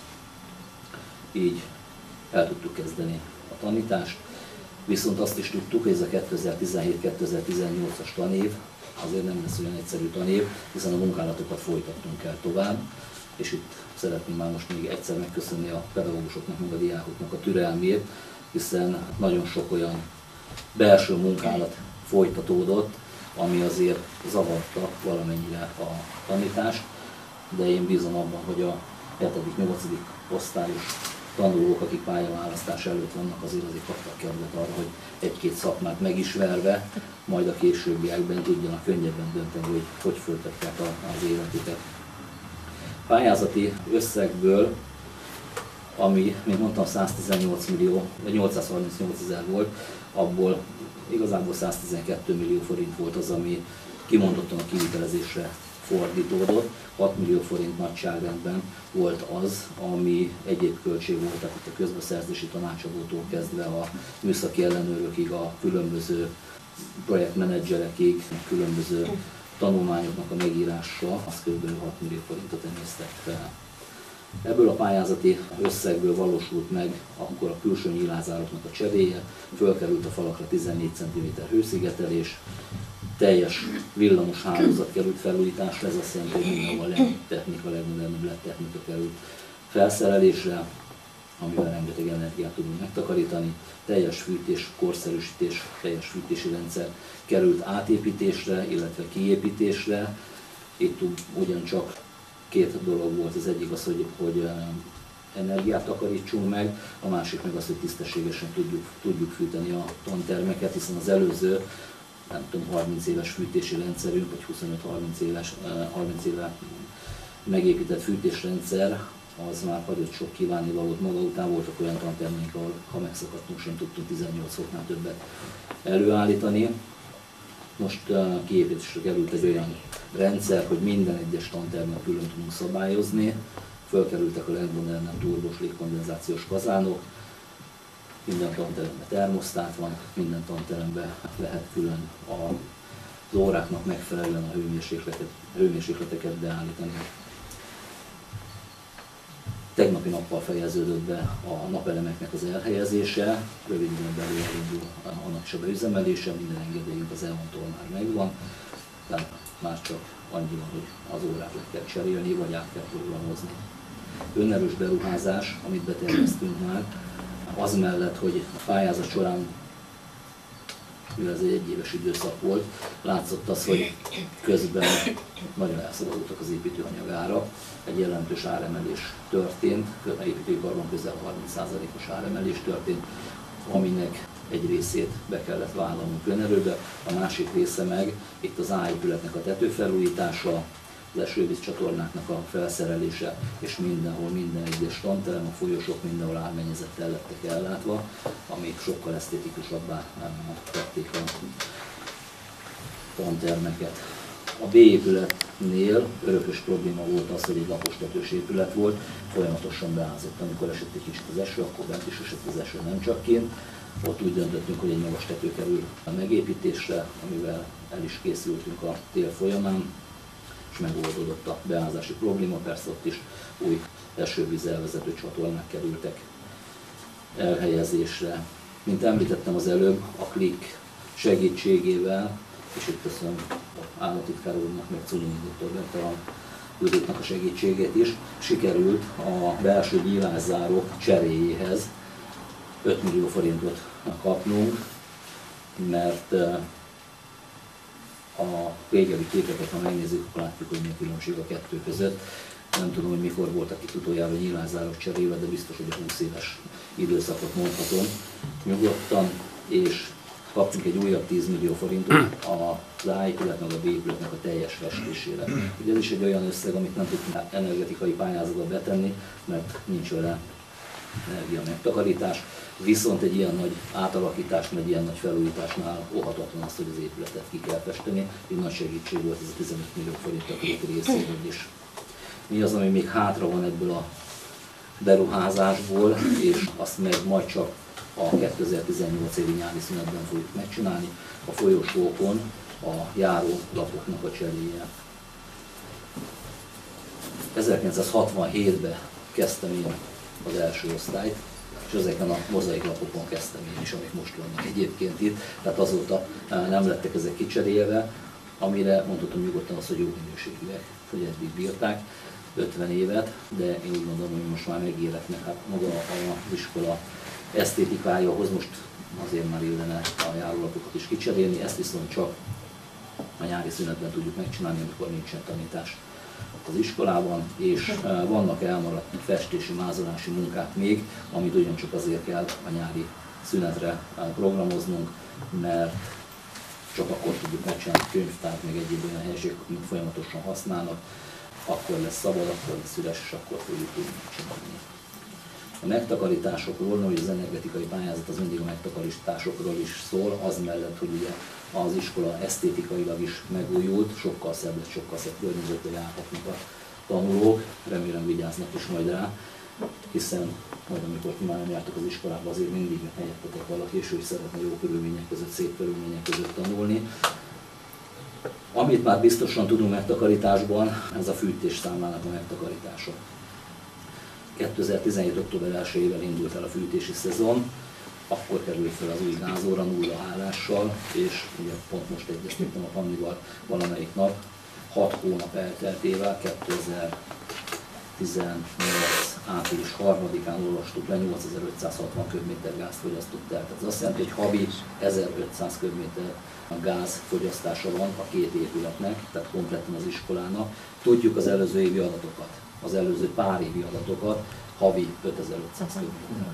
[SPEAKER 2] így el tudtuk kezdeni a tanítást. Viszont azt is tudtuk, hogy ez a kétezer-tizenhét kétezer-tizennyolcas tanév azért nem lesz olyan egyszerű tanév, hiszen a munkálatokat folytattunk el tovább, és itt szeretném már most még egyszer megköszönni a pedagógusoknak, meg a diákoknak a türelmét, hiszen nagyon sok olyan belső munkálat folytatódott, ami azért zavarta valamennyire a tanítást, de én bízom abban, hogy a hetedik-nyolcadik osztályos tanulók, akik pályaválasztás előtt vannak, azért azért kaptak kedvet arra, hogy egy-két szakmát megismerve, majd a későbbiekben tudjanak könnyebben dönteni, hogy hogy folytatják az életüket. Pályázati összegből, ami, mint mondtam, száztizennyolc millió, vagy nyolcszázharmincnyolc ezer volt, abból igazából száztizenkettő millió forint volt az, ami kimondottan a kivitelezésre fordítódott. hat millió forint nagyságrendben volt az, ami egyéb költség volt, tehát itt a közbeszerzési tanácsadótól kezdve a műszaki ellenőrökig, a különböző projektmenedzserekig, különböző tanulmányoknak a megírása, az kb. hat millió forintot emésztett fel. Ebből a pályázati összegből valósult meg akkor a külső nyílászároknak a cseréje, fölkerült a falakra tizennégy centiméter hőszigetelés, teljes villamos hálózat került felújításra, ez azt jelenti, hogy mindenhol a legtechnika, legmodernebb lett technika került felszerelésre, amivel rengeteg energiát tudunk megtakarítani, teljes fűtés, korszerűsítés, teljes fűtési rendszer került átépítésre, illetve kiépítésre. Itt ugyancsak két dolog volt, az egyik az, hogy, hogy energiát takarítsunk meg, a másik meg az, hogy tisztességesen tudjuk, tudjuk fűteni a tantermeket, hiszen az előző, nem tudom, harminc éves fűtési rendszerünk, vagy huszonöt-harminc éves, harminc éve megépített fűtésrendszer, az már hagyott sok kívánnivalót maga után. Voltak olyan tantermeink, ahol ha megszakadtunk, sem tudtunk tizennyolc foknál többet előállítani. Most uh, kiépítésre került egy olyan rendszer, hogy minden egyes tantermet külön tudunk szabályozni. Fölkerültek a legmodernebb turbós légkondenzációs kazánok, minden tanteremben termosztát van, minden tanteremben lehet külön az óráknak megfelelően a hőmérsékleteket, hőmérsékleteket beállítani. Tegnapi nappal fejeződött be a napelemeknek az elhelyezése, rövid időn belül elindul annak is a beüzemelése, minden engedélyünk az e on-tól már megvan, tehát már csak annyi van, hogy az órát le kell cserélni, vagy át kell programozni. Önerős beruházás, amit beterveztünk már, az mellett, hogy a pályázat során, mivel ez egy egyéves időszak volt, látszott az, hogy közben nagyon elszabadultak az építőanyag árak, egy jelentős áremelés történt, a építőiparban közel harminc százalékos áremelés történt, aminek egy részét be kellett vállalnunk önerőbe, a másik része meg itt az A épületnek a tetőfelújítása, az esővíz csatornáknak a felszerelése, és mindenhol, minden egyes tanterem, a folyosók mindenhol ármennyezettel lettek ellátva, amik sokkal esztétikusabbá tették a tantermeket. A B épületnél örökös probléma volt az, hogy egy lapostetős épület volt, folyamatosan beázott. Amikor esett egy kicsit az eső, akkor bent is esett az eső, nem csak kint. Ott úgy döntöttünk, hogy egy magas tető kerül a megépítésre, amivel el is készültünk a tél folyamán, és megoldódott a beázási probléma, persze ott is új esővíz elvezető csatornák kerültek elhelyezésre. Mint említettem az előbb, a klik segítségével, és itt köszönöm államtitkár úrnak, meg Culini doktor Juditnak a segítségét is, sikerült a belső nyílászárok cseréjéhez öt millió forintot kapnunk, mert a régebbi képeket, ha megnézzük, akkor látjuk, hogy mi a különbség a kettő között. Nem tudom, hogy mikor voltak itt utoljára nyílászárok cserébe, de biztos, hogy a húsz éves időszakot mondhatom nyugodtan, és kaptunk egy újabb tíz millió forintot az A épület meg a B épületnek a teljes festésére. Ugye ez is egy olyan összeg, amit nem tudtunk energetikai pályázatba betenni, mert nincs vele energia megtakarítás, viszont egy ilyen nagy átalakításnál, egy ilyen nagy felújításnál óhatatlan az, hogy az épületet ki kell festeni. Egy nagy segítség volt ez a tizenöt millió forint a két részéről is. Mi az, ami még hátra van ebből a beruházásból, és azt meg majd csak a kétezer-tizennyolc évi nyári szünetben fogjuk megcsinálni. A folyosókon
[SPEAKER 20] a járólapoknak a cseréje. ezerkilencszázhatvanhétben kezdtem én az első osztályt, és ezeken a mozaiklapokon kezdtem én is, amik most vannak egyébként itt, tehát azóta nem lettek ezek kicserélve, amire mondhatom nyugodtan azt, hogy jó minőségűek, hogy eddig bírták ötven évet, de én úgy gondolom, hogy most már megérett meg, hát maga az iskola esztétikájához most azért már illene a járólapokat is kicserélni, ezt viszont csak a nyári szünetben tudjuk megcsinálni, amikor nincsen tanítás az iskolában, és vannak elmaradt festési, mázolási munkák még, amit ugyancsak azért kell a nyári szünetre programoznunk, mert csak akkor tudjuk megcsinálni könyvtárt, meg egyéb olyan helyiségek, amit folyamatosan használnak, akkor lesz szabad, akkor lesz üres, és akkor fogjuk tudni megcsinálni. A megtakarításokról, hogy az energetikai pályázat az mindig a megtakarításokról is szól, az mellett, hogy ugye az iskola esztétikailag is megújult, sokkal szebb lett, sokkal szebb környezetben járhatnak a tanulók, remélem vigyáznak is majd rá, hiszen majd amikor ti már nem jártok az iskolába, azért mindig helyettetek valaki, és ő is szeretne jó körülmények között, szép körülmények között tanulni. Amit már biztosan tudunk megtakarításban, ez a fűtésszámlának a megtakarítása. kétezer-tizenhét. október elsejével indult el a fűtési szezon, akkor került fel az új gázóra nulla állással, és ugye pont most egyeztettem a Pannival valamelyik nap, hat hónap elteltével, kétezer-tizennyolc. április harmadikán olvastuk le, nyolcezer-ötszázhatvan köbméter gázt fogyasztott el. Ez azt jelenti, hogy havi ezerötszáz köbméter gáz fogyasztása van a két épületnek, tehát kompletten az iskolának. Tudjuk az előző évi adatokat, az előző pár évi adatokat, havi ötezer-ötszáz köbméter.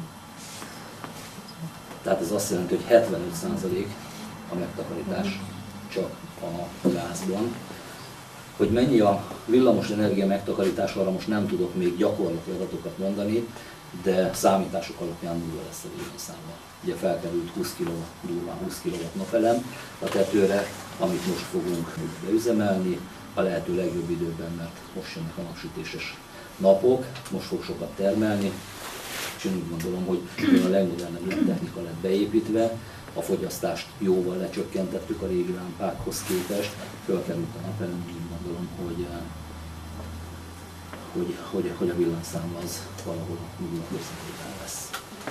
[SPEAKER 20] Tehát ez azt jelenti, hogy hetvenöt százalék a megtakarítás csak a gázban. Hogy mennyi a villamos energia megtakarítás, arra most nem tudok még gyakorlati adatokat mondani, de számítások alapján nulla lesz a villanyszámla. Ugye felkerült húsz kilowatt, durván húsz kilowatt napelem a tetőre, amit most fogunk beüzemelni a lehető legjobb időben, mert most jönnek a napsütéses napok, most fog sokat termelni, és én úgy gondolom, hogy a legmodernebb technika lett beépítve, a fogyasztást jóval lecsökkentettük a régi lámpákhoz képest, fölkerült a napelem, úgy gondolom, hogy, hogy, hogy, hogy a villanyszám az valahol nulla közepén lesz.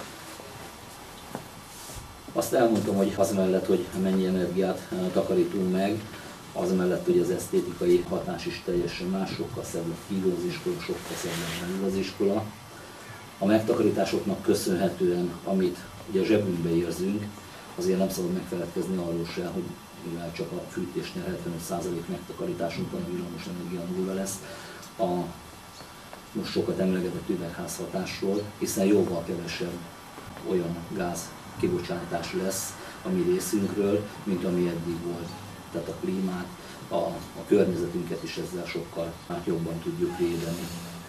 [SPEAKER 20] Azt elmondtam, hogy az mellett, hogy mennyi energiát takarítunk meg, az mellett, hogy az esztétikai hatás is teljesen más, sokkal szebb lett kívül az iskola, sokkal szebb lett belül az iskola. A megtakarításoknak köszönhetően, amit ugye a zsebünkbe érzünk, azért nem szabad megfeledkezni arról se, hogy mivel csak a fűtésnél hetvenöt százalék megtakarításunk van, a villamos energia nulla lesz, a most sokat emlegetett üvegházhatásról, hiszen jóval kevesebb olyan gáz kibocsátás lesz a mi részünkről, mint ami eddig volt. Tehát a klímát, a, a környezetünket is ezzel sokkal jobban tudjuk védeni.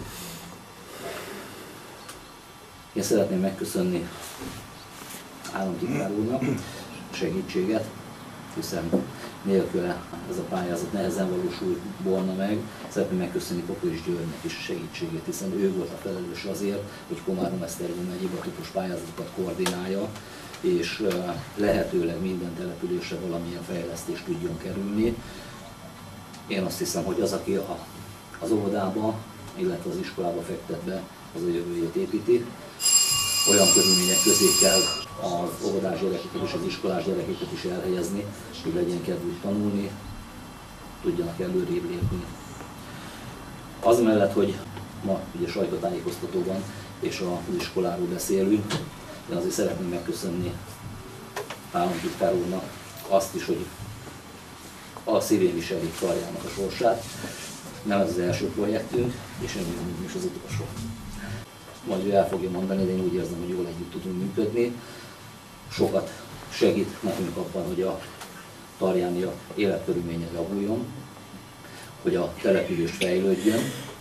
[SPEAKER 20] Én szeretném megköszönni államtitkár úrnak a segítséget, hiszen nélküle ez a pályázat nehezen valósult volna meg. Szeretném megköszönni Popovics Györgynek is a segítségét, hiszen ő volt a felelős azért, hogy Komárom-Esztergom egy hivatós pályázatokat koordinálja, és lehetőleg minden településre valamilyen fejlesztést tudjon kerülni. Én azt hiszem, hogy az, aki a, az óvodába, illetve az iskolába fektet be, az a jövőjét építi. Olyan körülmények közé kell az óvodás gyerekeket és az iskolás gyerekeket is elhelyezni, hogy legyen kedvük tanulni, tudjanak előrébb lépni. Az mellett, hogy ma ugye sajtótájékoztatóban és az iskoláról beszélünk, én azért szeretném megköszönni államtitkár úrnak azt is, hogy a szívén viseli Tarjának a sorsát. Nem ez az első projektünk, és én úgy is az utolsó. Majd ő el fogja mondani, de én úgy érzem, hogy jól együtt tudunk működni. Sokat segít nekünk abban, hogy a Tarjánia életkörülménye javuljon, hogy a település fejlődjön.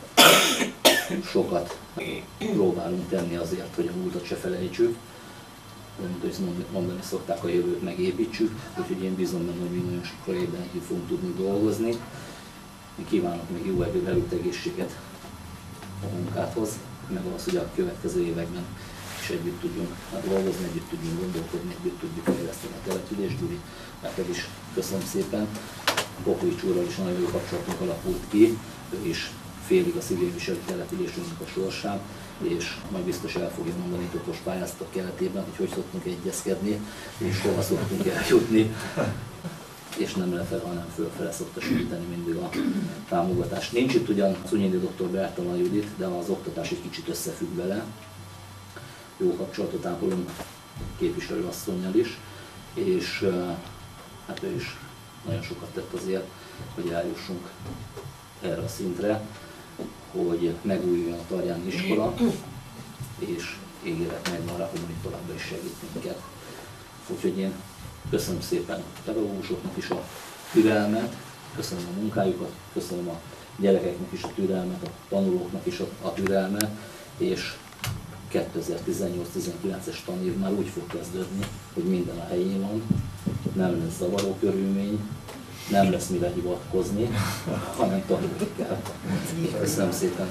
[SPEAKER 20] Sokat próbálunk tenni azért, hogy a múltat se felejtsük, de mint hogy mondani szokták, a jövőt megépítsük, úgyhogy én bízom benne, hogy mi nagyon sok évben együtt fogunk tudni dolgozni. Én kívánok még jó erőt, egészséget a munkáthoz, meg az, hogy a következő években is együtt tudjunk dolgozni, együtt tudjunk gondolkodni, együtt tudjuk fejleszteni a települést. Gyuri, neked is köszönöm szépen. Popovics úrral is nagyon jó kapcsolatunk alakult ki, ő is félig a szívén viseli településünknek a sorsát, és majd biztos el fogja mondani okos pályázatok keretében, hogy hogy szoktunk egyezkedni, és hova szoktunk eljutni, és nem lefelé, hanem fölfele szokta segíteni mindig a támogatást. Nincs itt ugyan Szunyiné doktor Bertalan Judit, de az oktatás egy kicsit összefügg vele. Jó kapcsolatot ápolunk képviselőasszonnyal is, és hát ő is nagyon sokat tett azért, hogy eljussunk erre a szintre, hogy megújuljon a Tarjáni iskola, és ígéret meg arra, hogy még továbbra is segít minket. Úgyhogy én köszönöm szépen a pedagógusoknak is a türelmet, köszönöm a munkájukat, köszönöm a gyerekeknek is a türelmet, a tanulóknak is a, a türelmet, és kétezer-tizennyolc tizenkilences tanév már úgy fog kezdődni, hogy minden a helyén van, nem lesz zavaró körülmény, nem lesz mire hivatkozni, hanem tanulni kell. Köszönöm szépen!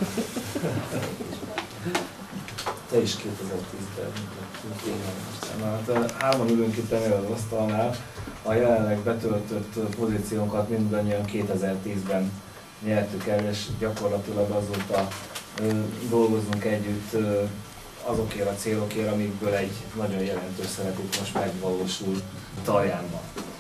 [SPEAKER 21] Te is kétezer-tízben. Hát hárman ülünk itt ennél az asztalnál, a jelenleg betöltött pozíciónkat mindannyian kétezer-tízben nyertük el, és gyakorlatilag azóta dolgozunk együtt azokért a célokért, amikből egy nagyon jelentős szerepük most megvalósul Tarjánban.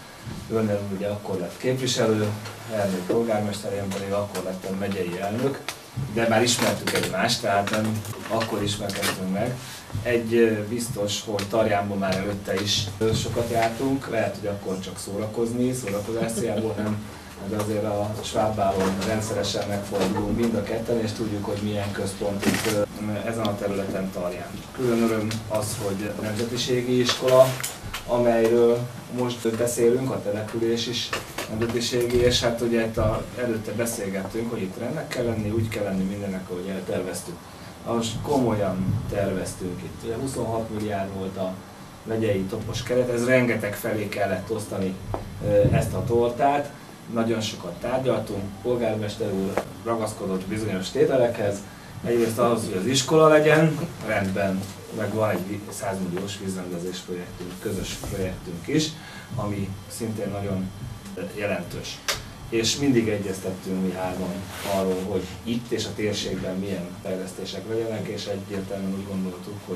[SPEAKER 21] Ön ugye akkor lett képviselő, Ernő polgármester, én pedig akkor lettem megyei elnök, de már ismertük egymást, tehát nem akkor ismerkedtünk meg. Egy biztos, hogy Tarjánban már előtte is sokat jártunk, lehet, hogy akkor csak szórakozni, szórakozás célból nem, de azért a Schwab-bálon rendszeresen megfordulunk mind a ketten, és tudjuk, hogy milyen központ itt ezen a területen Tarján. Külön öröm az, hogy nemzetiségi iskola, amelyről most beszélünk, a település is nemzetiségi, és hát ugye itt a, előtte beszélgettünk, hogy itt rendnek kell lenni, úgy kell lenni mindennek, ahogy elterveztük. Most komolyan terveztünk itt. Ugye huszonhat milliárd volt a megyei topos keret, ez rengeteg felé kellett osztani ezt a tortát. Nagyon sokat tárgyaltunk, polgármester úr ragaszkodott bizonyos tételekhez, egyrészt ahhoz, hogy az iskola legyen, rendben, meg van egy száz milliós vízrendezés projektünk, közös projektünk is, ami szintén nagyon jelentős. És mindig egyeztettünk mi hárman arról, hogy itt és a térségben milyen fejlesztések legyenek, és egyértelműen úgy gondoltuk, hogy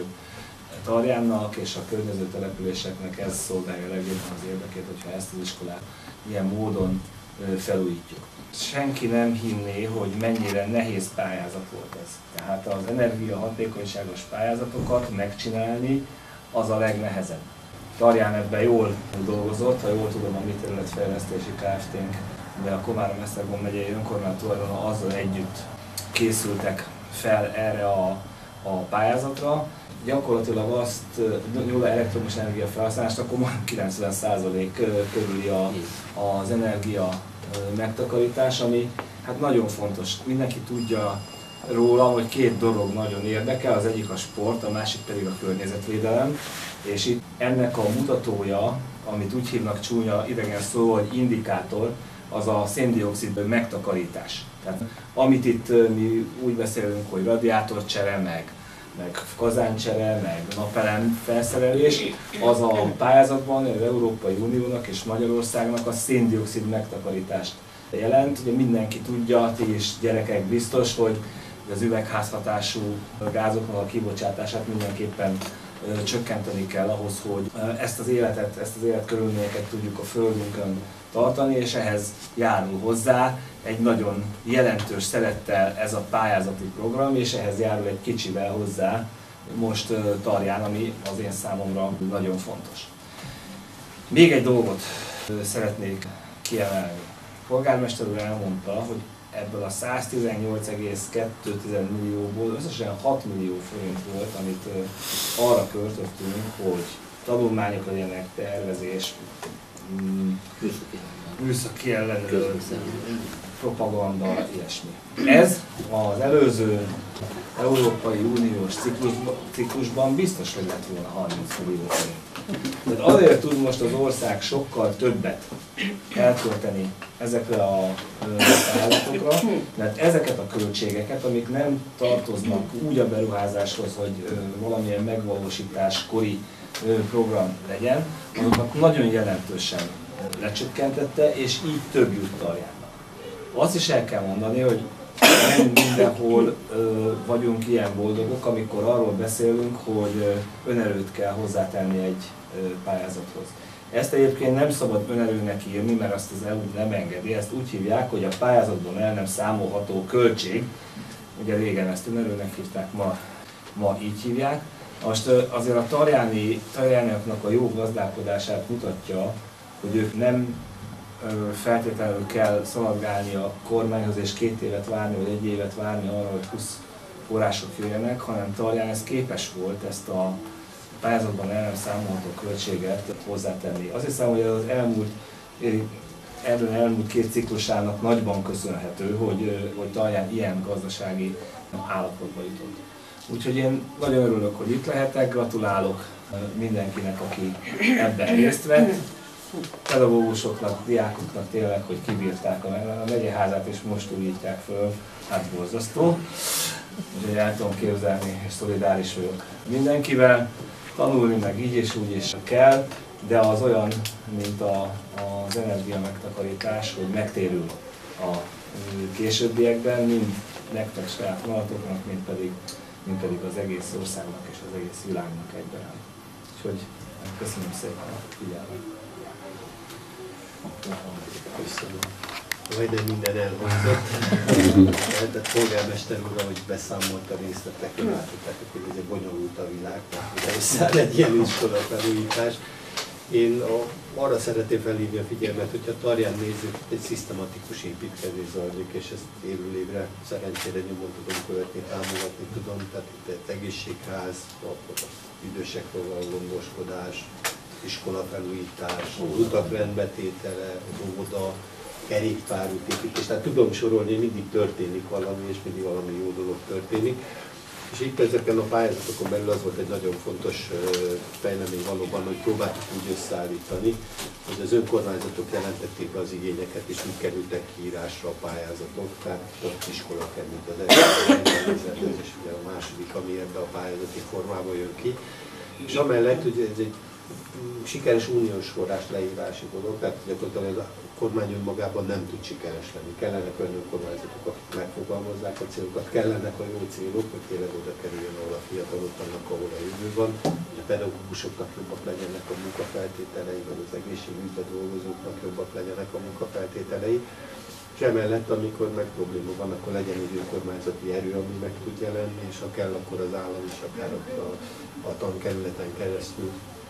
[SPEAKER 21] Tarjánnak és a környező településeknek ez szolgálja legjobban az érdekét, hogyha ezt az iskolát ilyen módon felújítjuk. Senki nem hinné, hogy mennyire nehéz pályázat volt ez. Tehát az energiahatékonyságos pályázatokat megcsinálni az a legnehezebb. Tarján ebben jól dolgozott, ha jól tudom, a mi területfejlesztési Kft-nk, de a Komárom-Esztergom megyei önkormányzat tulajdona azzal együtt készültek fel erre a, a pályázatra. Gyakorlatilag azt, jól elektromos energia felhasználást, akkor kilencven százalék körüli a, az energia megtakarítás, ami hát nagyon fontos. Mindenki tudja róla, hogy két dolog nagyon érdekel, az egyik a sport, a másik pedig a környezetvédelem, és itt ennek a mutatója, amit úgy hívnak csúnya idegen szó, hogy indikátor, az a szén-dioxid megtakarítás. Tehát amit itt mi úgy beszélünk, hogy radiátorcsere, meg, meg kazáncsere, meg napelem felszerelés, az a pályázatban az Európai Uniónak és Magyarországnak a szén-dioxid megtakarítást jelent. Ugye mindenki tudja, ti is gyerekek biztos, hogy az üvegházhatású gázoknak a kibocsátását mindenképpen csökkenteni kell ahhoz, hogy ezt az életet, ezt az életkörülményeket tudjuk a Földünkön tartani, és ehhez járul hozzá egy nagyon jelentős szeretettel ez a pályázati program, és ehhez járul egy kicsivel hozzá most Tarján, ami az én számomra nagyon fontos. Még egy dolgot szeretnék kiemelni. A polgármester úr elmondta, hogy ebből a száztizennyolc egész kettő millióból összesen hat millió forint volt, amit arra költöttünk, hogy tanulmányok legyenek, tervezés, műszaki ellenőr, propaganda, ilyesmi. Ez az előző Európai Uniós ciklusban, ciklusban biztos, hogy lett volna harminc millió forint. Tehát azért tud most az ország sokkal többet elkölteni ezekre a pályázatokra, mert ezeket a költségeket, amik nem tartoznak úgy a beruházáshoz, hogy valamilyen megvalósításkori program legyen, azokat nagyon jelentősen lecsökkentette, és így több jut Tarjánnak. Azt is el kell mondani, hogy nem mindenhol ö, vagyunk ilyen boldogok, amikor arról beszélünk, hogy ö, önerőt kell hozzátenni egy ö, pályázathoz. Ezt egyébként nem szabad önerőnek írni, mert azt az é u nem engedi, ezt úgy hívják, hogy a pályázatban el nem számolható költség, ugye régen ezt önerőnek hívták, ma, ma így hívják. Most ö, azért a tarjáni, tarjániaknak a jó gazdálkodását mutatja, hogy ők nem feltétlenül kell szaladgálni a kormányhoz és két évet várni, vagy egy évet várni arra, hogy plusz források jöjjenek, hanem Tarján ez képes volt ezt a pályázatban el nem számolható költséget hozzátenni. Azt hiszem, hogy az elmúlt, ebben elmúlt két ciklusának nagyban köszönhető, hogy, hogy Tarján ilyen gazdasági állapotba jutott. Úgyhogy én nagyon örülök, hogy itt lehetek, gratulálok mindenkinek, aki ebben részt vett. Pedagógusoknak, diákoknak tényleg, hogy kibírták a, a megyeházát és most újítják föl, hát borzasztó. Úgyhogy el tudom képzelni, és szolidáris vagyok mindenkivel. Tanulni meg így és úgy is kell, de az olyan, mint a, az energia megtakarítás, hogy megtérül a későbbiekben, mind nektek saját magatoknak, mind pedig, mind pedig az egész országnak és az egész világnak egyben. Úgyhogy köszönöm szépen a figyelmet.
[SPEAKER 4] Köszönöm. Majdnem minden elhangzott. Tehát polgármester úr, hogy beszámolt a részletekről, láthatják, hogy ez egy bonyolult a világ, mert ugye összeáll egy ilyen iskola felújítás. Én a, arra szeretném felhívni a figyelmet, hogyha Tarján nézzük, egy szisztematikus építkezés zajlik, és ezt évről évre szerencsére nyomon tudom követni, támogatni tudom. Tehát itt egy egészségház, idősekről való gondoskodás, iskola felújítás, utak rendbetétele, óvoda, kerékpárútépítés. Tehát tudom sorolni, hogy mindig történik valami, és mindig valami jó dolog történik. És itt ezeken a pályázatokon belül az volt egy nagyon fontos fejlemény valóban, hogy próbáltuk úgy összeállítani, hogy az önkormányzatok jelentették be az igényeket, és úgy kerültek kiírásra a pályázatok, tehát több iskola került az első, és ugye a második, ami ebbe a pályázati formában jön ki. És amellett, hogy ez egy sikeres uniós forrás leírási dolog, tehát gyakorlatilag a kormány önmagában nem tud sikeres lenni. Kellenek olyan önkormányzatok, akik megfogalmazzák a célokat, kellenek a jó célok, hogy tényleg oda kerüljön, ahol a fiatalok vannak, ahol a jövő van, hogy a pedagógusoknak jobbak legyenek a munkafeltételei, vagy az egészségügyben dolgozóknak jobbak legyenek a munkafeltételei. És emellett, amikor meg probléma van, akkor legyen egy önkormányzati erő, ami meg tud jelenni, és ha kell, akkor az állam is akár a, a tankerületen keresztül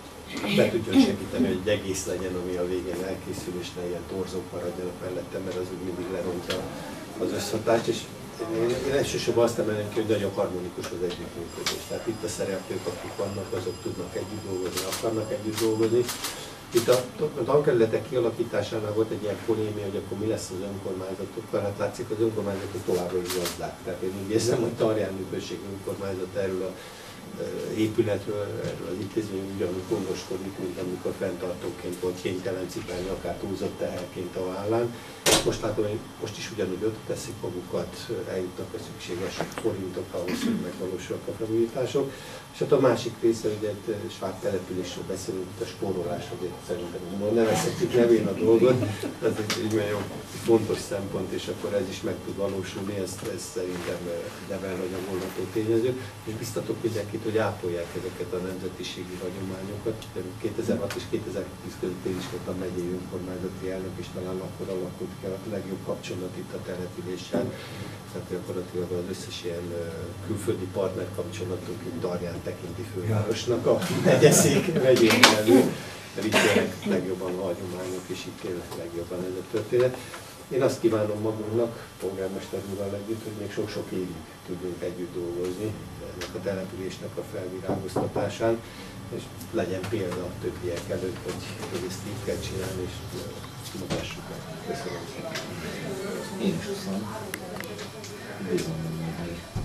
[SPEAKER 4] be tudjon segíteni, hogy egy egész legyen, ami a végén elkészül, és ne ilyen torzók maradjanak mellette, mert az úgy mindig lerontja az összhatást. És én, én elsősorban azt emelném ki, hogy nagyon harmonikus az együttműködés. Tehát itt a szereplők, akik vannak, azok tudnak együtt dolgozni, akarnak együtt dolgozni. Itt a, a tankerületek kialakításánál volt egy ilyen polémia, hogy akkor mi lesz az önkormányzatokkal. Hát látszik, az önkormányzatok továbbra is gazdák. Tehát én úgy érzem, hogy Tarján község önkormányzat erről a épületről, erről az intézmény ugyanúgy gondoskodik, mint amikor fenntartóként volt kénytelen cipelni, akár túlzott teherként a vállán. Most látom, hogy most is ugyanúgy ott teszik magukat, eljutnak a szükséges forintok ahhoz, hogy megvalósulnak a felújítások. És hát a másik része, hogy egy svárd településről beszélünk, itt a spórolás, hogy szerintem nevezhetjük nevén a dolgot, ez egy, egy nagyon fontos szempont, és akkor ez is meg tud valósulni, ezt, ezt szerintem nevel vagy a volható tényező. És biztatok mindenkit, hogy ápolják ezeket a nemzetiségi hagyományokat. kétezer-hat és kétezer-tíz között én is voltam megyei önkormányzati elnök, és talán akkor alakult ki a legjobb kapcsolat itt a településsel. Tehát gyakorlatilag az összes ilyen külföldi partner kapcsolatunk, mint Tarján tekinti fővárosnak a megyeszék megyén belül, mert itt élnek legjobban a hagyományok, és itt élnek legjobban ez a történet. Én azt kívánom magunknak, polgármester úrral együtt, hogy még sok-sok évig tudjunk együtt dolgozni ennek a településnek a felvirágoztatásán, és legyen példa a többiek előtt, hogy, hogy ezt így kell csinálni, és mutassuk meg. Köszönöm szépen.
[SPEAKER 20] Én is köszönöm. Bizony, hogy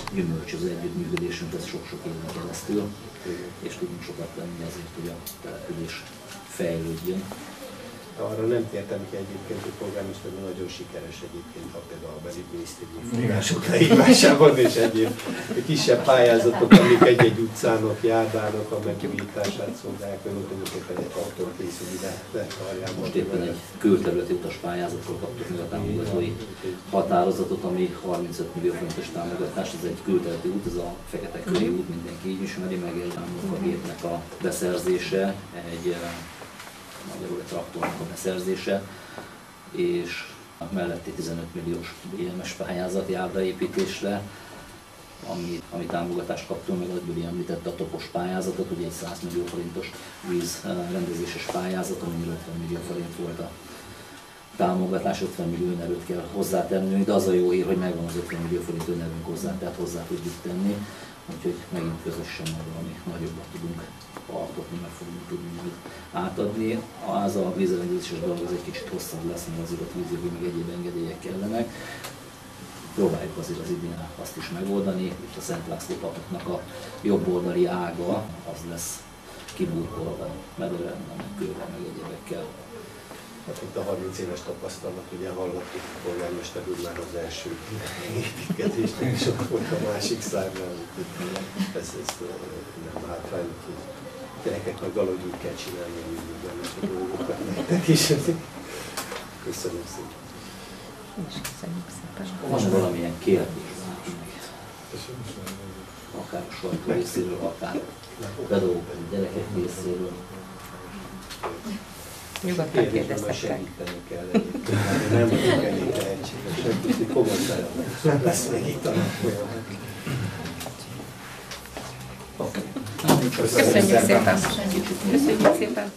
[SPEAKER 20] gyümölcsöző együttműködésünk ez sok-sok éven keresztül, és tudunk sokat tenni azért, hogy a település fejlődjön.
[SPEAKER 4] Arra nem tértem ki egyébként, hogy polgármester nagyon sikeres egyébként a például a belügyminisztérium források leírásában és egyéb kisebb pályázatok, amik egy-egy utcának, járdának a megújítását szolgálják, meg tulajdonképpen egy autót készül ide, de arjában.
[SPEAKER 20] Most éppen egy külterületi utas pályázatról kaptuk meg a támogatói határozatot, ami harmincöt millió forintos támogatás, ez egy külterületi út, ez a Fekete-Köri út, mindenki így ismeri, meg egy gépnek a beszerzése, egy magyarul egy traktornak a beszerzése, és melletti tizenöt milliós bé em es pályázat járdaépítésre, ami, ami támogatást kaptunk, meg az Gyuri említette a topos pályázatot, ugye egy száz millió forintos vízrendezéses pályázat, amire ötven millió forint volt a támogatás, ötven millió önerőt kell hozzátennünk, de az a jó hír, hogy megvan az ötven millió forint önerőnk hozzá, tehát hozzá tudjuk tenni, úgyhogy megint közösen majd valami nagyobbat tudunk alkotni, meg fogunk tudni majd átadni. Az a vízrendezéses dolog az egy kicsit hosszabb lesz, mert azért ott vízjogi meg egyéb engedélyek kellenek. Próbáljuk azért az idén azt is megoldani. Itt a Szent László papoknak a jobb oldali ága, az lesz kiburkolva mederemmel, meg kővel, meg egyébekkel.
[SPEAKER 4] Hát itt a harminc éves tapasztalat, ugye hallottuk a polgármester úr már az első építkezésnek, és ott volt a másik szárnál, ez, ez nem hátrány, hogy gyerekeknek valahogy úgy kell csinálni, hogy úgy nem is a dolgokat nektek is. Köszönöm szépen.
[SPEAKER 8] Köszönjük szépen.
[SPEAKER 20] Van valamilyen kérdés? Akár a sajtó részéről, akár pedagógus gyerekek részéről.
[SPEAKER 8] Nyugodtan kérdeztek meg.
[SPEAKER 4] Kell egyébként, nem vagyok elég tehetségesek, úgyhogy kommentálom, lesz még itt a folyamat.
[SPEAKER 8] Köszönjük szépen. Köszönjük szépen.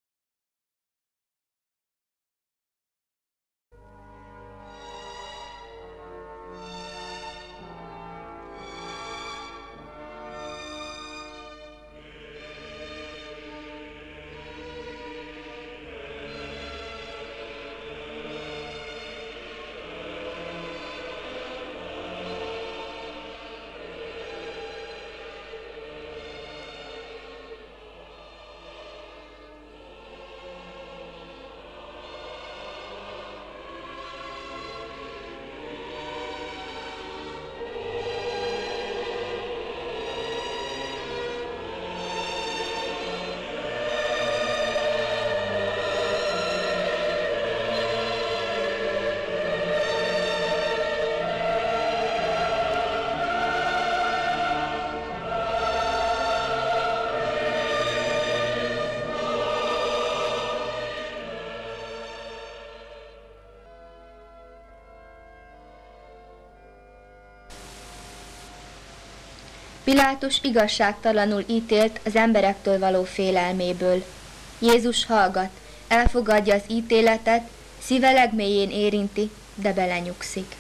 [SPEAKER 22] Pilátus igazságtalanul ítélt az emberektől való félelméből. Jézus hallgat, elfogadja az ítéletet, szíve legmélyén érinti, de belenyugszik.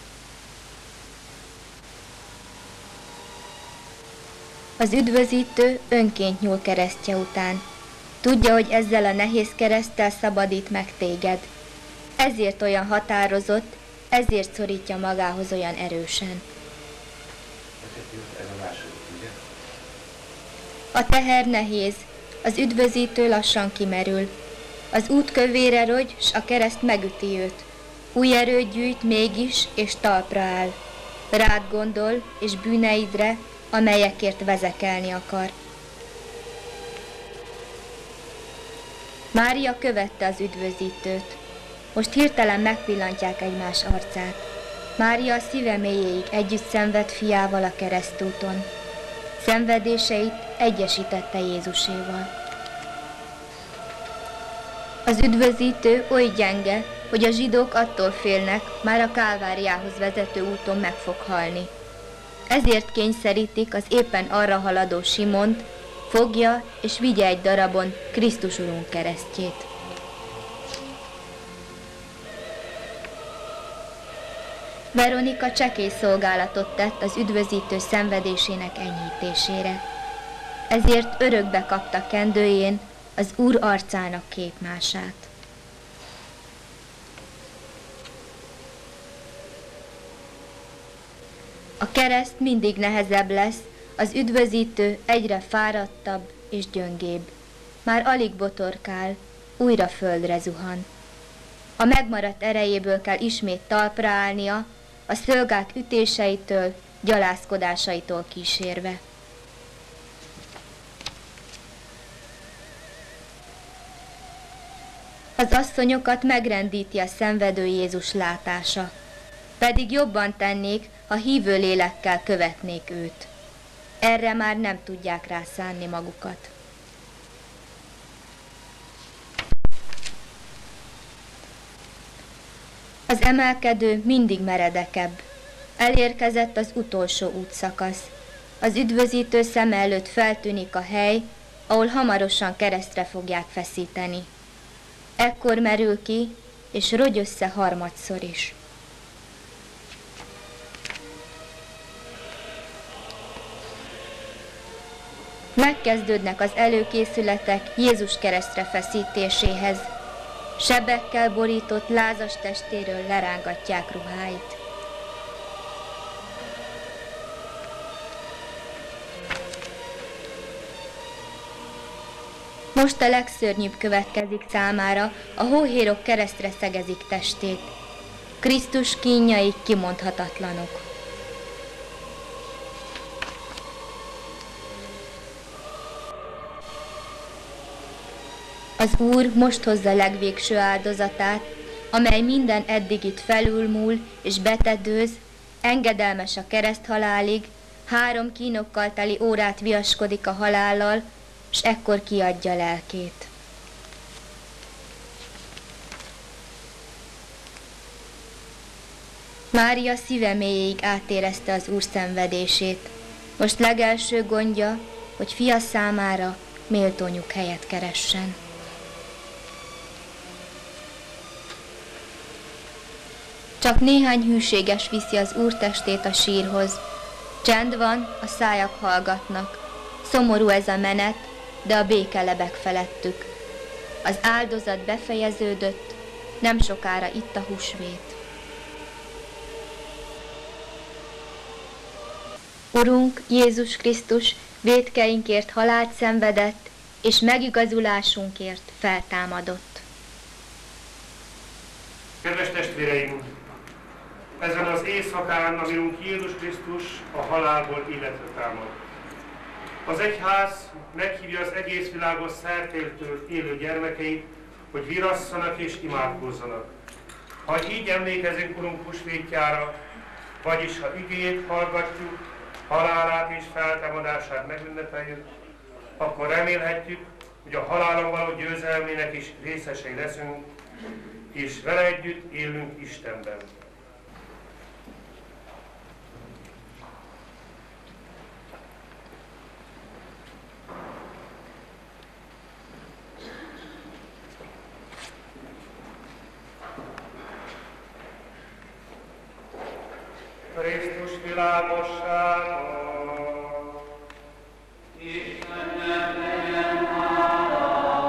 [SPEAKER 22] Az üdvözítő önként nyúl keresztje után. Tudja, hogy ezzel a nehéz kereszttel szabadít meg téged. Ezért olyan határozott, ezért szorítja magához olyan erősen. A teher nehéz, az üdvözítő lassan kimerül. Az út kövére rogy, s a kereszt megüti őt. Új erőt gyűjt mégis, és talpra áll. Rád gondol, és bűneidre, amelyekért vezekelni akar. Mária követte az üdvözítőt. Most hirtelen megpillantják egymás arcát. Mária a szíve mélyéig együtt szenved fiával a keresztúton. Szenvedéseit egyesítette Jézuséval. Az üdvözítő oly gyenge, hogy a zsidók attól félnek, már a Kálváriához vezető úton meg fog halni. Ezért kényszerítik az éppen arra haladó Simont, fogja és vigye egy darabon Krisztus Urunk keresztjét. Veronika csekély szolgálatot tett az üdvözítő szenvedésének enyhítésére. Ezért örökbe kapta kendőjén az Úr arcának képmását. A kereszt mindig nehezebb lesz, az üdvözítő egyre fáradtabb és gyöngébb. Már alig botorkál, újra földre zuhan. A megmaradt erejéből kell ismét talpra állnia, a szölgák ütéseitől, gyalázkodásaitól kísérve. Az asszonyokat megrendíti a szenvedő Jézus látása, pedig jobban tennék, ha hívő lélekkel követnék őt. Erre már nem tudják rászánni magukat. Az emelkedő mindig meredekebb. Elérkezett az utolsó útszakasz. Az üdvözítő szeme előtt feltűnik a hely, ahol hamarosan keresztre fogják feszíteni. Ekkor merül ki, és rogy össze harmadszor is. Megkezdődnek az előkészületek Jézus keresztre feszítéséhez. Sebekkel borított lázas testéről lerángatják ruháit. Most a legszörnyűbb következik számára, a hóhérok keresztre szegezik testét. Krisztus kínjai kimondhatatlanok. Az Úr most hozza legvégső áldozatát, amely minden eddigit felülmúl és betedőz, engedelmes a kereszthalálig, három kínokkal teli órát viaskodik a halállal, s ekkor kiadja lelkét. Mária szíve mélyéig átérezte az Úr szenvedését. Most legelső gondja, hogy fia számára méltó nyughelyet keressen. Csak néhány hűséges viszi az Úr testét a sírhoz. Csend van, a szájak hallgatnak. Szomorú ez a menet, de a béke lebeg felettük. Az áldozat befejeződött, nem sokára itt a húsvét. Urunk Jézus Krisztus vétkeinkért halált szenvedett, és megigazulásunkért feltámadott.
[SPEAKER 5] Kedves testvéreim! Ezen az éjszakán, a Urunk Jézus Krisztus a halálból életre támad. Az egyház meghívja az egész világos szertéltől élő gyermekeit, hogy virasszanak és imádkozzanak. Ha így emlékezünk Urunk húsvétjára, vagyis ha igéjét hallgatjuk, halálát és feltámadását megünnepeljük, akkor remélhetjük, hogy a halálon való győzelmének is részesei leszünk, és vele együtt élünk Istenben. Krisztus világossága, Istennek legyen hála.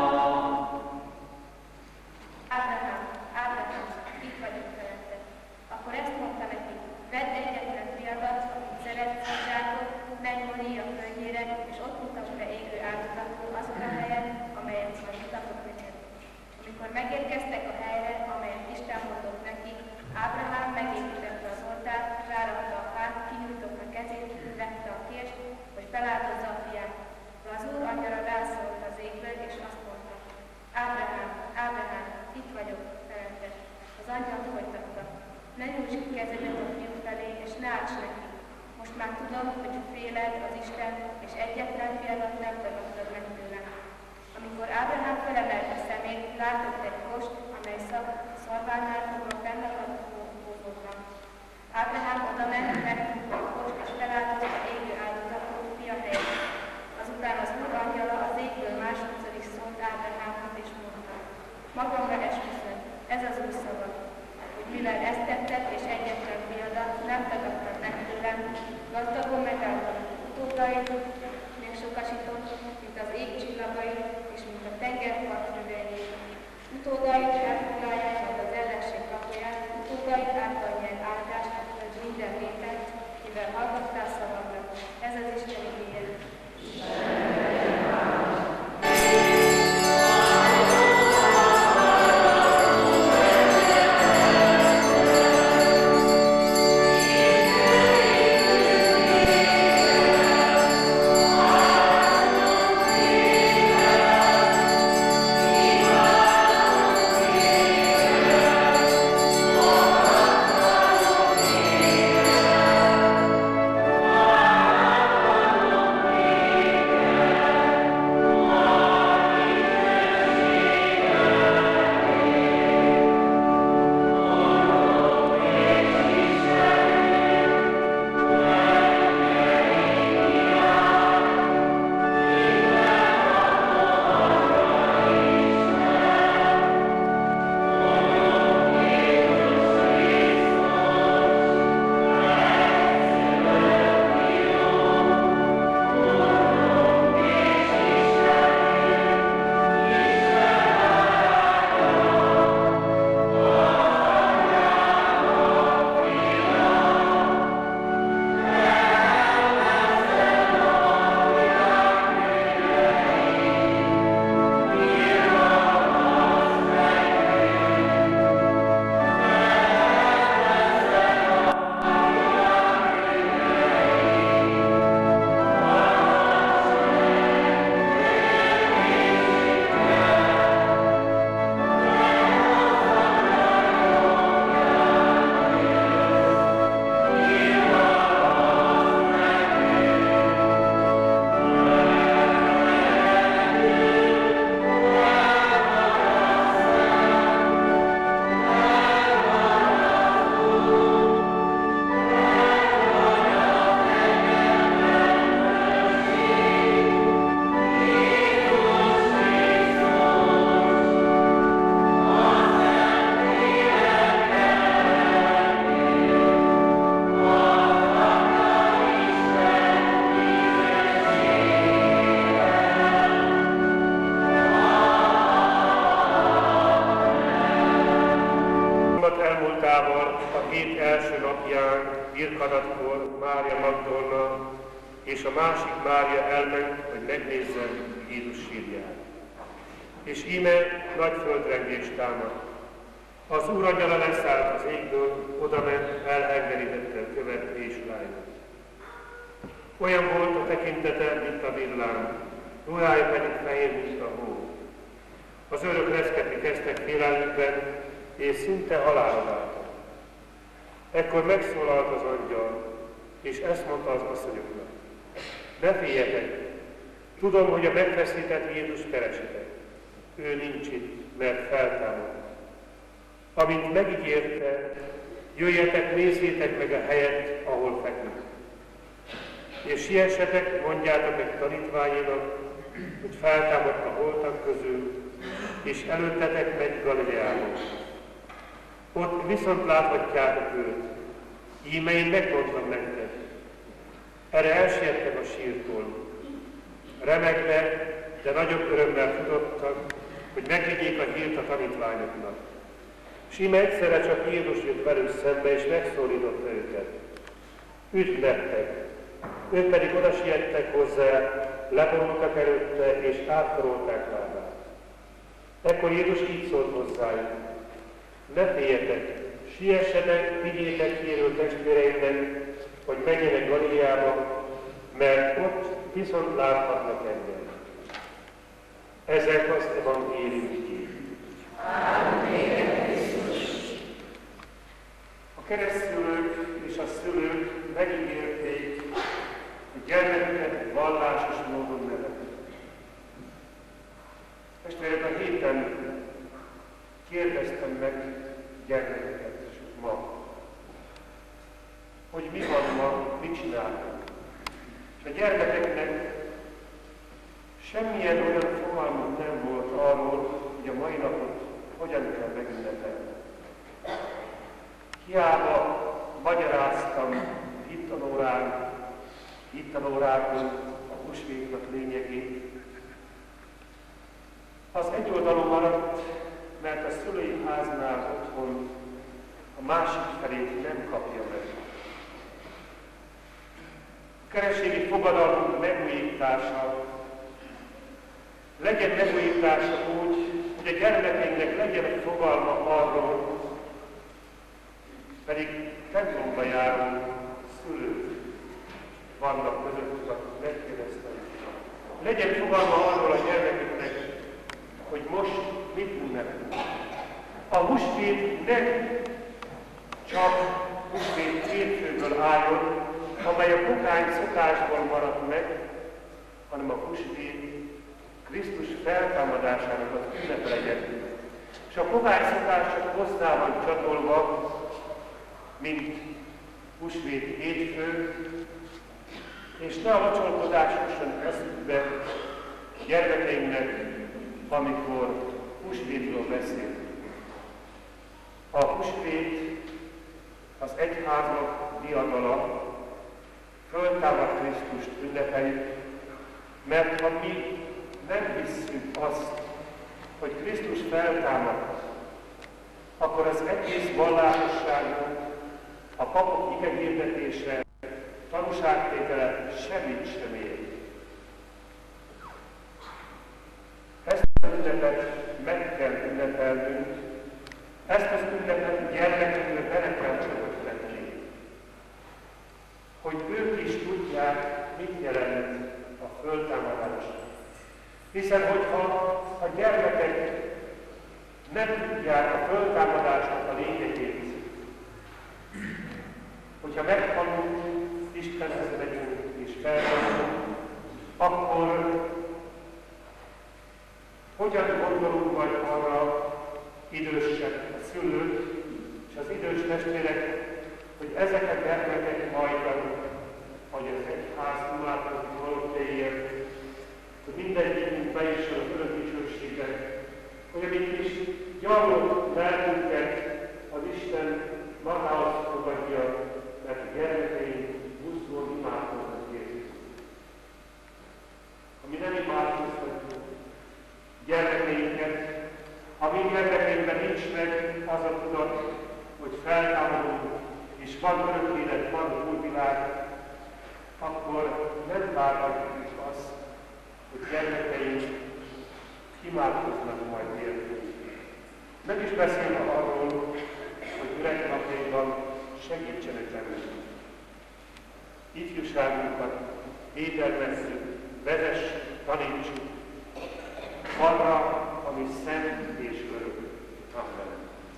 [SPEAKER 10] Ábrahám, Ábrahám, itt vagyok feletted. Akkor ezt mondta neki, vedd egyetlen fiadat, akit szeretsz, Izsákot, menj Moria földjére, és ott mutasd be égő áldozatul azon a helyen, amelyet majd mutatok neked. Amikor megérkeztek a helyre, amelyet Isten mondott neki, Ábrahám megépítette az oltárt, rárakta a fát, kinyújtotta kezét, vette a kést, hogy feláldozza a fiát. De az Úr angyala rászólt az égből, és azt mondta, Ábrahám, Ábrahám, itt vagyok, feletted. Az angyal folytatta, ne nyújts ki kezedet a fiú felé, és ne árts neki. Most már tudom, hogy féled az Isten, és egyetlen fiadat nem tagadtad meg tőlem. Amikor Ábrahám felemelte szemét, látott egy kost, amely szarvánál fogva fennakadt hódokban. Ábrahám oda ment, megfogta a kost, és feláldozta égő áldozatot fia helyett. Azután az Úr angyala az égből másodszor is szólt Ábrahámnak, és mondta, magamra esküszöm, ez az Úr szava, hogy mivel ezt tetted, és egyetlen fiadat nem tagadtad meg tőlem, gazdagon megáltalak utódaid, még sokasított, mint az ég csillagai, és mint a tengerpart rövei. Utódaid elfoglalják majd az ellenség kapuját, utódaid által nyert áldást, hogy minden népet, mivel hallgattál szavamra. Ez az Isten igéje.
[SPEAKER 5] Birkadatkor Mária Magdolna és a másik Mária elment, hogy megnézze Jézus sírját. És íme nagy földrengés támadt. Az Úr angyala leszállt az égből, odament, elhengerítette a követ és lányt. Olyan volt a tekintete, mint a villám, ruhája pedig fehér, mint a hó. Az őrök reszketni kezdtek félelmükben, és szinte halálra váltak. Ekkor megszólalt az angyal, és ezt mondta az asszonyoknak: ne féljetek, tudom, hogy a megfeszített Jézus keresitek. Ő nincs itt, mert feltámadt. Amint megígérte, jöjjetek, nézzétek meg a helyet, ahol feküdt. És siessetek, mondjátok meg tanítványainak, hogy feltámadt a holtak közül, és előttetek megy Galileába. Ott viszont láthatjátok őt. Íme én megmondtam nektek. Erre elsiettek a sírtól. Remegve, de nagyobb örömmel futottak, hogy megvigyék a hírt a tanítványoknak. És íme egyszerre csak Jézus jött velük szembe, és megszólította őket. Üdv nektek! Ők pedig oda siettek hozzá, leborultak előtte, és átkarolták lábát. Ekkor Jézus így szólt hozzájuk: ne féljetek, siessetek, vigyétek kérő testvéreimnek, hogy menjenek Galileába, mert ott viszont láthatnak engem. Ezek az evangéliumi. A keresztülők és a szülők megígérték, hogy gyermeküket vallásos módon nevelik. Testvérek, a héten kérdeztem meg gyermekeket ma, hogy mi van ma, mit csinálunk. És a gyermekeknek semmilyen olyan fogalmuk nem volt arról, hogy a mai napot hogyan kell megünnepelni. Hiába magyaráztam hittanórán, hittanórákon a húsvétnak lényegét. Az egyoldalú maradt, mert a szülői háznál otthon a másik felét nem kapja meg. Kerességi fogadalmunk megújítása legyen megújítása úgy, hogy a gyermekeinknek legyen fogalma arról, pedig templomba járó szülők vannak közöttük, akik megkérdeztek. Legyen fogalma arról a gyermeküknek, hogy most mit ünnepelünk. A húsvét ne csak húsvét hétfőből álljon, amely a pogány szokásból maradt meg, hanem a húsvét Krisztus feltámadásának az ünnepe legyen. És a pogány szokás csak hozzá van csatolva, mint húsvét hétfő, és ne a vacsolkodás jusson eszükbe gyermekeinknek, amikor húsvétről beszél. A húsvét az egyháznak diadala, föltámad Krisztust ünnepeljük, mert ha mi nem hisszük azt, hogy Krisztus feltámad, akkor az egész vallásosságunk, a papok igehirdetése, tanúságtétele semmit sem ér. Ezt az ünnepet meg kell ünnepelnünk, ezt az ünnepet gyermekünkre bele kell csöpögtetni, hogy ők is tudják, mit jelent a föltámadás. Hiszen, hogyha a gyermekek nem tudják a föltámadásnak a lényegét, hogyha meghalunk, Istenhez megyünk és feltámadunk, akkor hogyan gondolunk majd arra idősek, a szülők és az idős testvérek, hogy ezek a gyermekek majd, hogy az egyház imádkozik valókéért, hogy mindegyikünk bejusson az örök dicsőségbe, hogy amit is gyarlott lelkünket az Isten magához fogadja, mert a gyermekeink buszból imádkoznak értük. Ami nem imádkozhatjuk gyermekeinket, a mi gyermekeinkben nincs meg az a tudat, hogy feltámadunk, és van örök élet, van új világ, akkor nem várhatjuk azt, hogy gyermekeink imádkoznak majd értünk. Meg is beszélve arról, hogy öreg napjainkban segítsenek nekünk. Ifjúságunkat ételmezzük, vezessük, tanítsuk arra, ami szent és örök. Amen.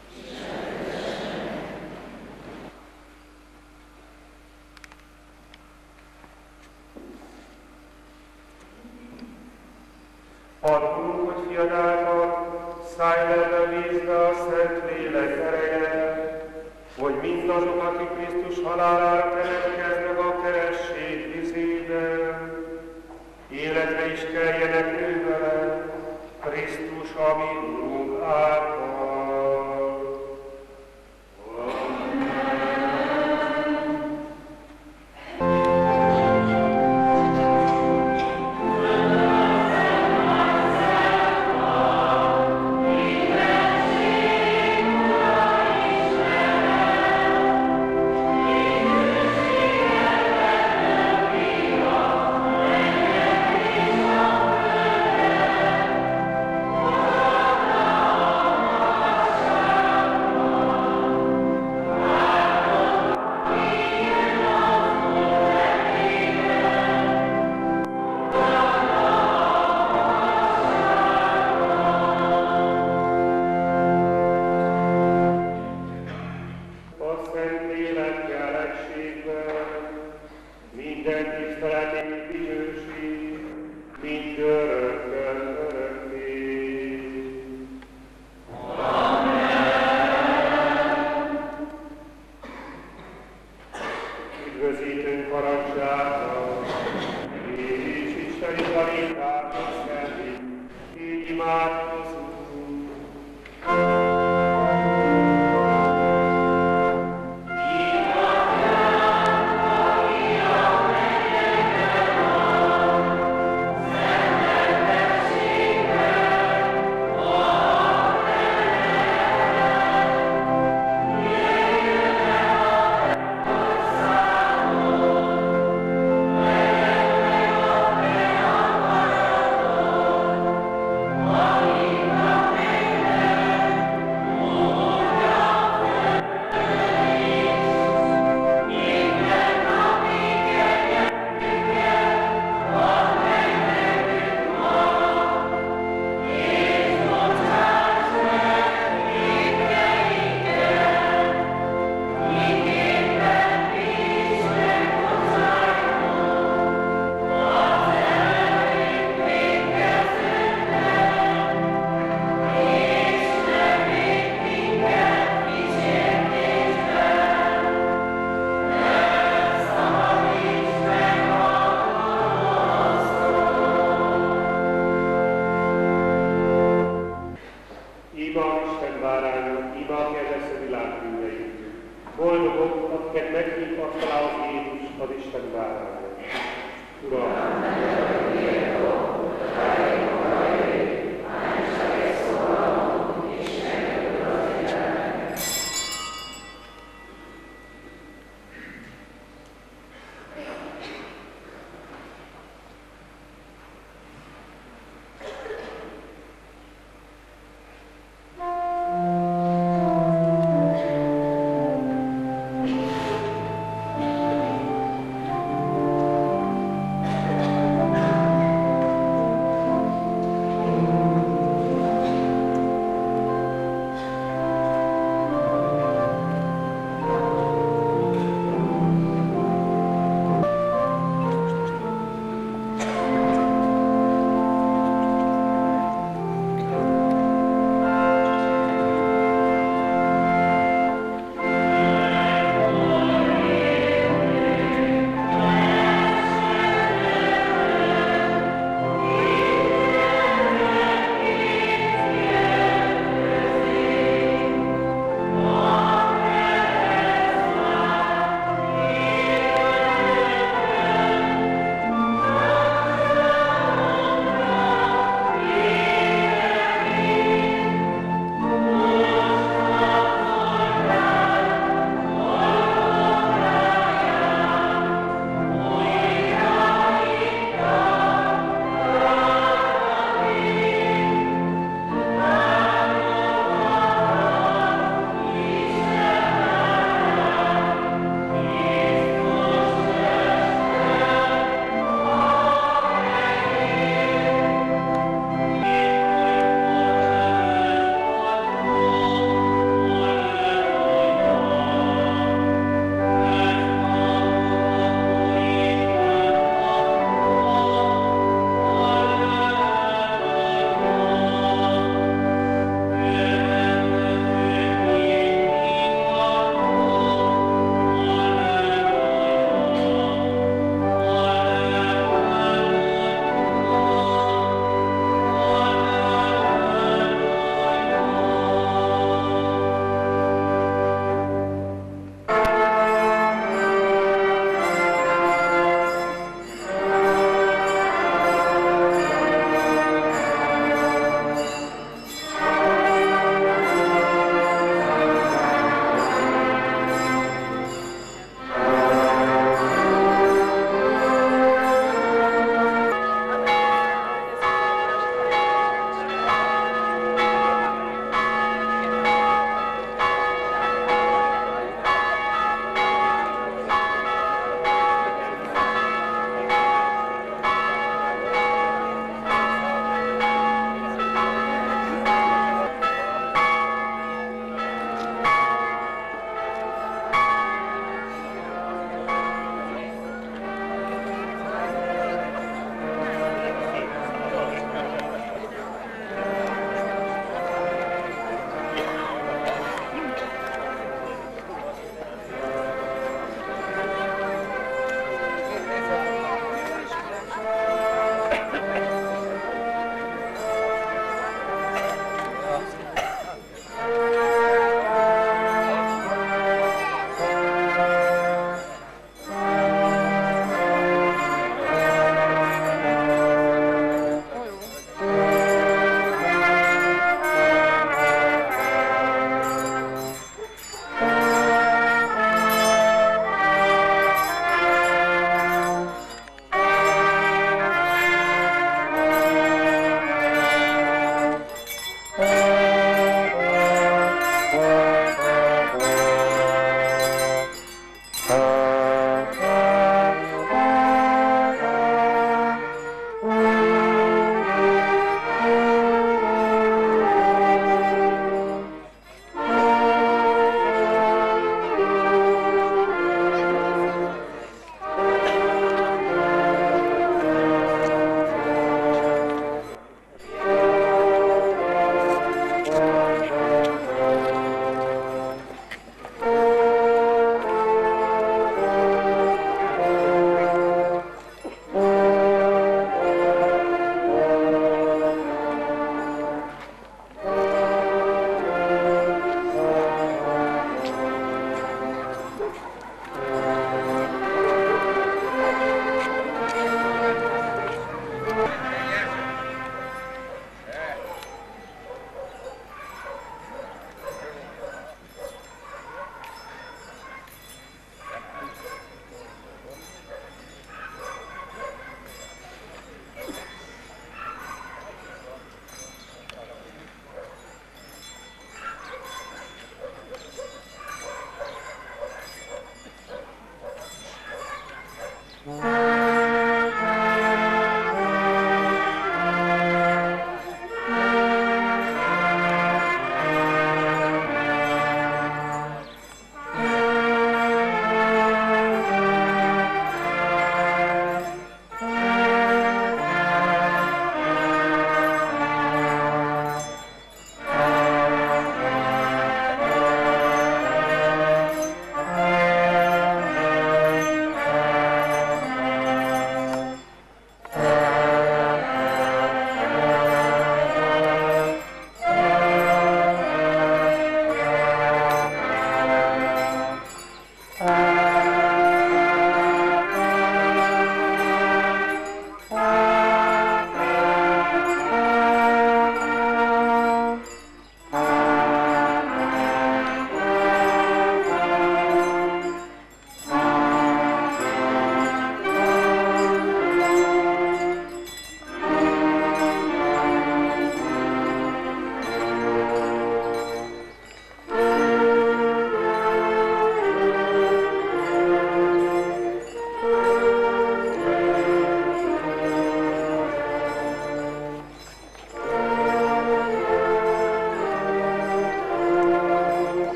[SPEAKER 5] Adtunk, hogy fiad által szájlelve vízbe a Szent Lélek ereje, hogy mindazok, akik Krisztus halálára temetkeznek a keresség vizében, életre is keljenek ő vele, Krisztus, a mi Urunk által.
[SPEAKER 7] Amen.
[SPEAKER 5] boldog, akiket meghív asztalához Jézus, az Isten báránya. Uram!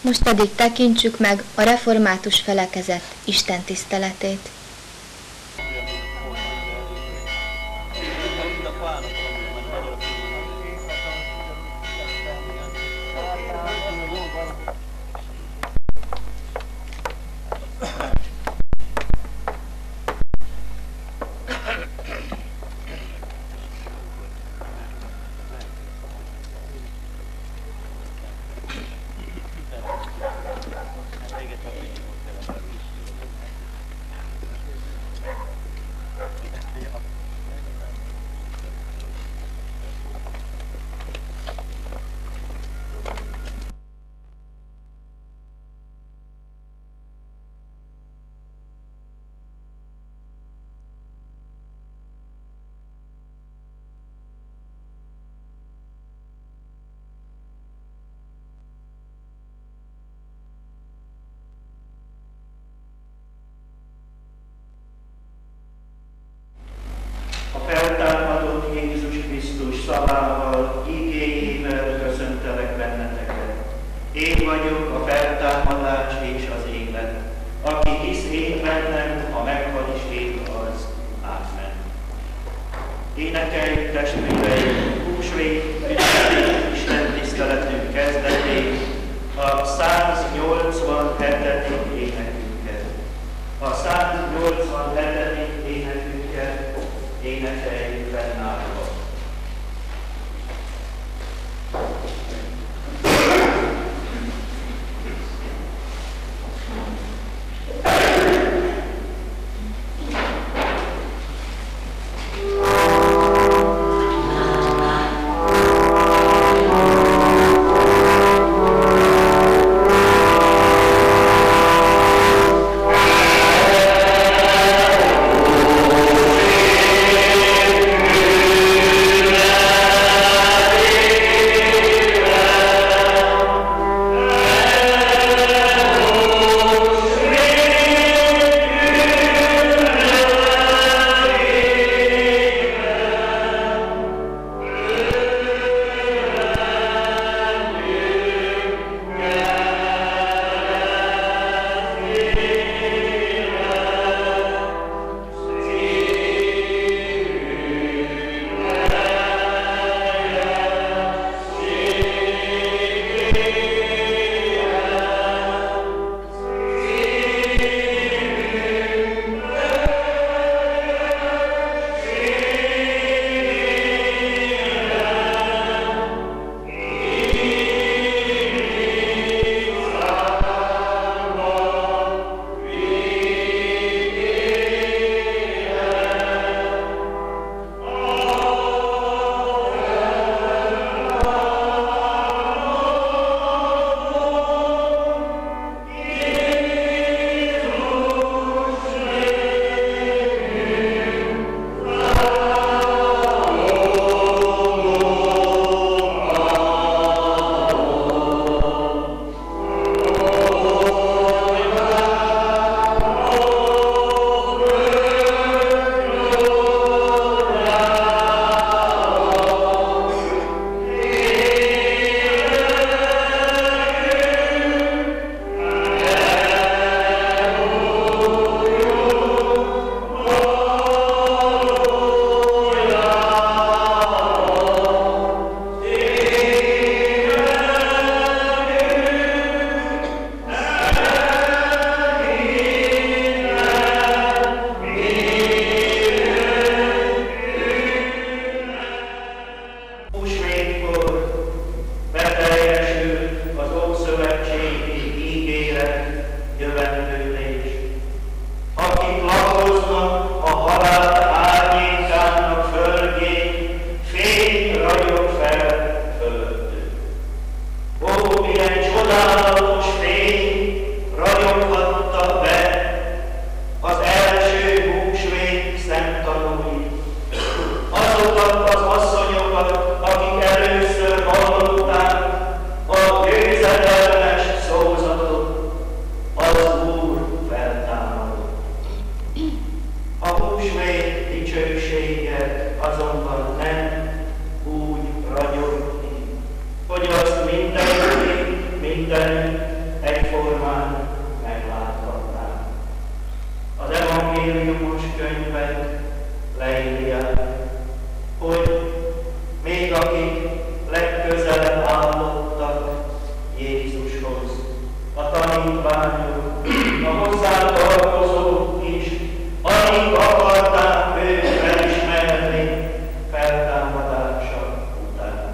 [SPEAKER 22] Most pedig tekintsük meg a református felekezet istentiszteletét.
[SPEAKER 7] evangéliumos könyvek leírják, hogy még akik legközelebb állottak Jézushoz, a tanítványok, a hozzá tartozók is, alig akarták őt felismerni feltámadása után.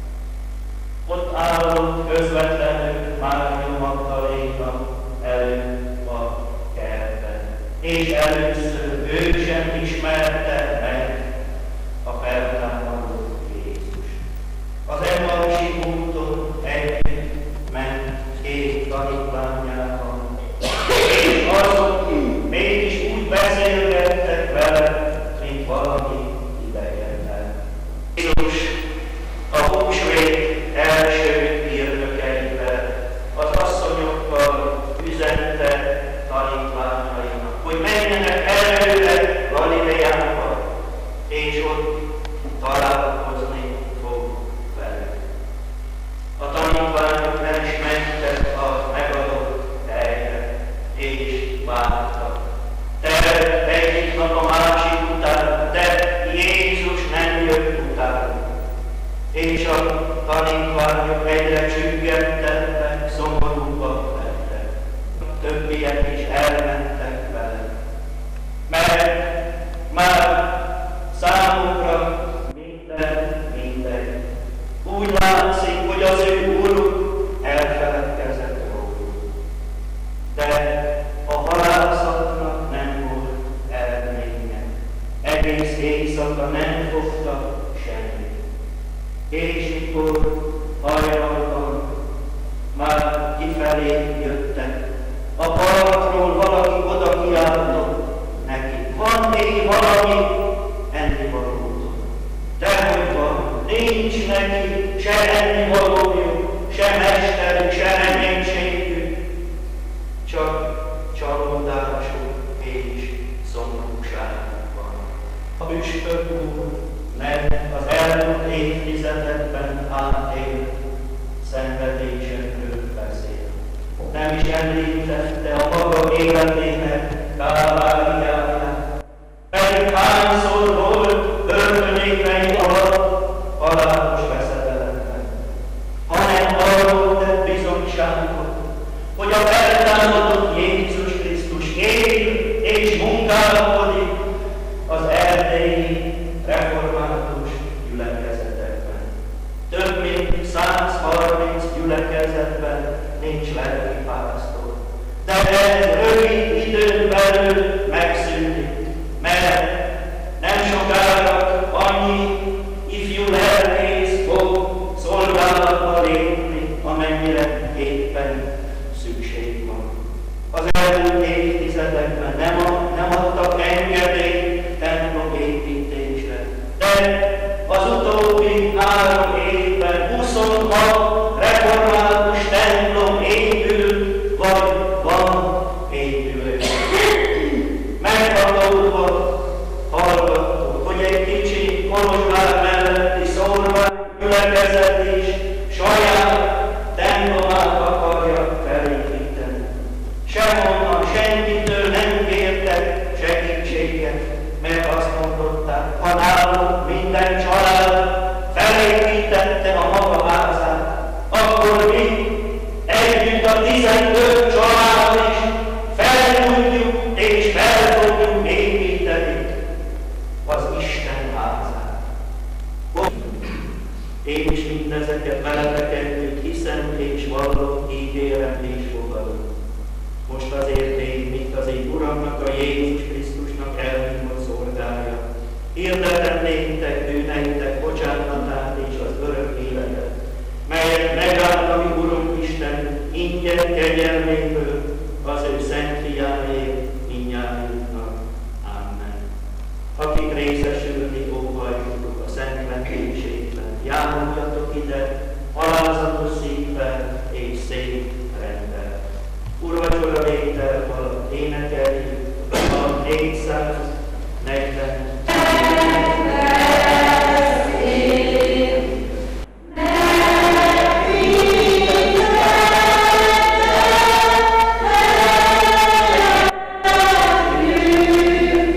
[SPEAKER 7] Ott állott közvetlenül Mária Magdaléna előtt a kertben, és először ő sem ismerte meg a feltámadott Jézus. Az Emmausi úton együtt ment két tanítványával, és azok mégis úgy beszélgettek vele, mint valami idegenben. Jézus a húsvét első hírnökeivel, az asszonyokkal üzente tanítványainak, hogy menjenek előre Galileába, és ott találkozni fog velük. A tanítványok nem is mentek a megadott helyre, és vártak. De egyik nap a másik után, de Jézus nem jött utána. És a tanítványok egyre csüggettebbek, szomorúbbak lettek. Többiek is elmentek vele. Mert már számukra minden mindegy. Úgy látszik, hogy az ő úruk elfeledkezett róluk. De a halászatnak nem volt eredménye. Egész éjszaka nem fogta semmit. És mikor hajnalban már kifelé jöttek, a partról valaki oda kiáltott neki: van még valami ennivalótok? Dehogy van, nincs neki se ennivalójuk, se mesterük, se reménységük, csak csalódásuk és szomorúságuk van. A püspök úr nem az elmúlt évtizedekben átélt szenvedésekről beszél. Nem is említette a maga életének kálváriáját, pedig hányszor volt börtönékei alatt halálos veszedelemben, hanem arról tett bizonyságot, hogy a feltámadott Jézus Krisztus él és munkálkodik az erdélyi református gyülekezetekben. Több mint százharminc gyülekezetben nincs lelki pásztor. De ez rövid időn belül megszűnik, mert nem sokára annyi ifjú lelkész fog szolgálatba lépni, amennyire éppen szükség van. Az elmúlt évtizedekben nem, a, nem adtak engedélyt templom építésre, de az utóbbi három évben huszonhat református templom épült, vagy van épülő. Meghatódva hallgattuk, hogy egy kicsi Kolozsvár melletti szórvány gyülekezet is saját templomát akarja felépíteni. Sehonnan, senkitől nem kértek segítséget, mert azt mondották, ha nálunk minden család felépítette a maga házát, akkor mi együtt a tizenöt család is fel tudjuk és fel fogjuk építeni az Isten házát. Én is mindezeket veletek együtt hiszem és vallom, ígérem és fogadom. Most azért én, mint az én Uramnak, a Jézus Krisztusnak elmondott szolgája, hirdetem néktek bűneitek bocsánatát és az örök életet, melyet megáll a mi Urunk Isten ingyen kegyelméből az ő szent fiáért mindnyájunknak. Amen. Akik részesülni óhajtuk a szent vendégségben, járuljatok ide, alázatos szívvel és szép rendben. Úrvacsora vétel alatt énekeljük a négyszáznegyven.
[SPEAKER 9] Thank you.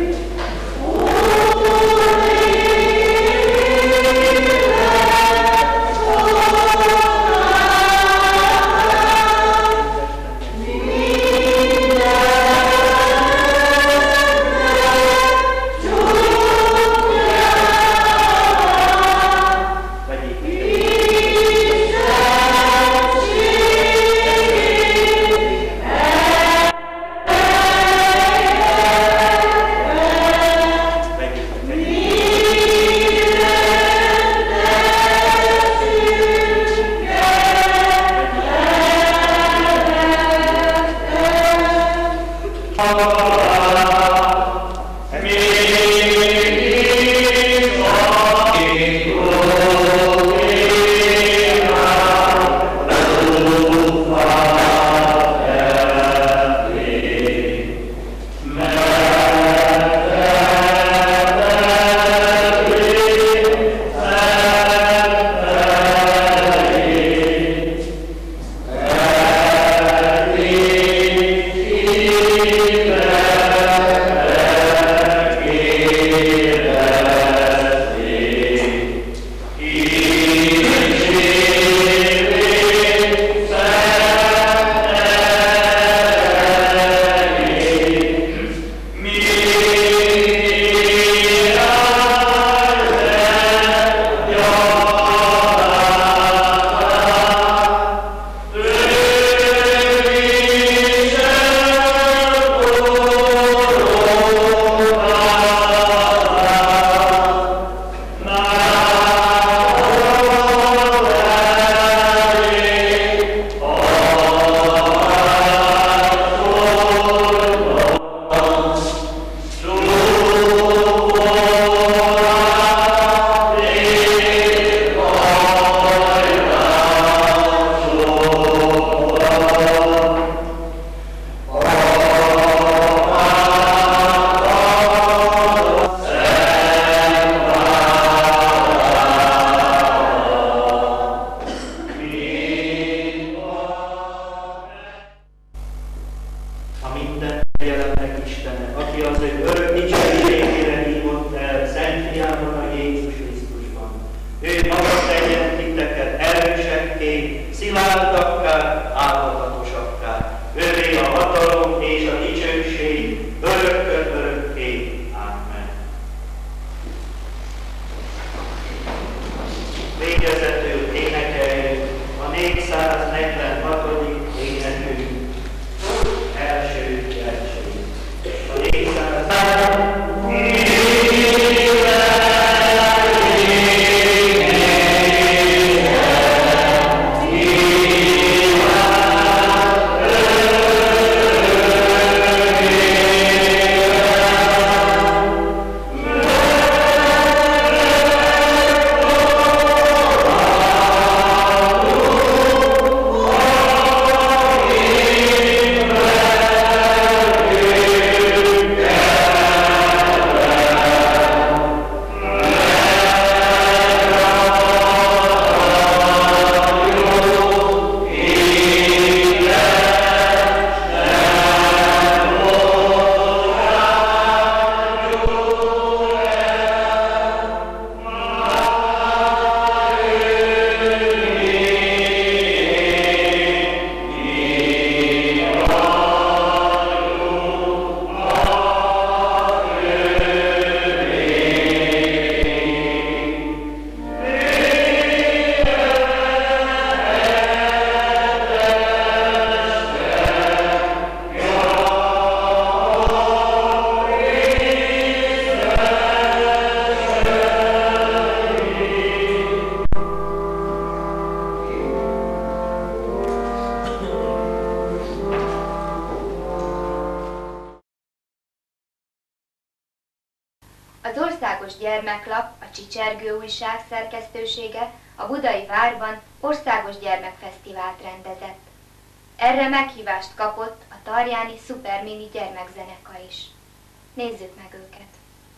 [SPEAKER 22] Az Országos Gyermeklap, a Csicsergő Újság szerkesztősége a Budai Várban Országos Gyermekfesztivált rendezett. Erre meghívást kapott a Tarjáni Szupermini gyermekzeneka is. Nézzük meg őket!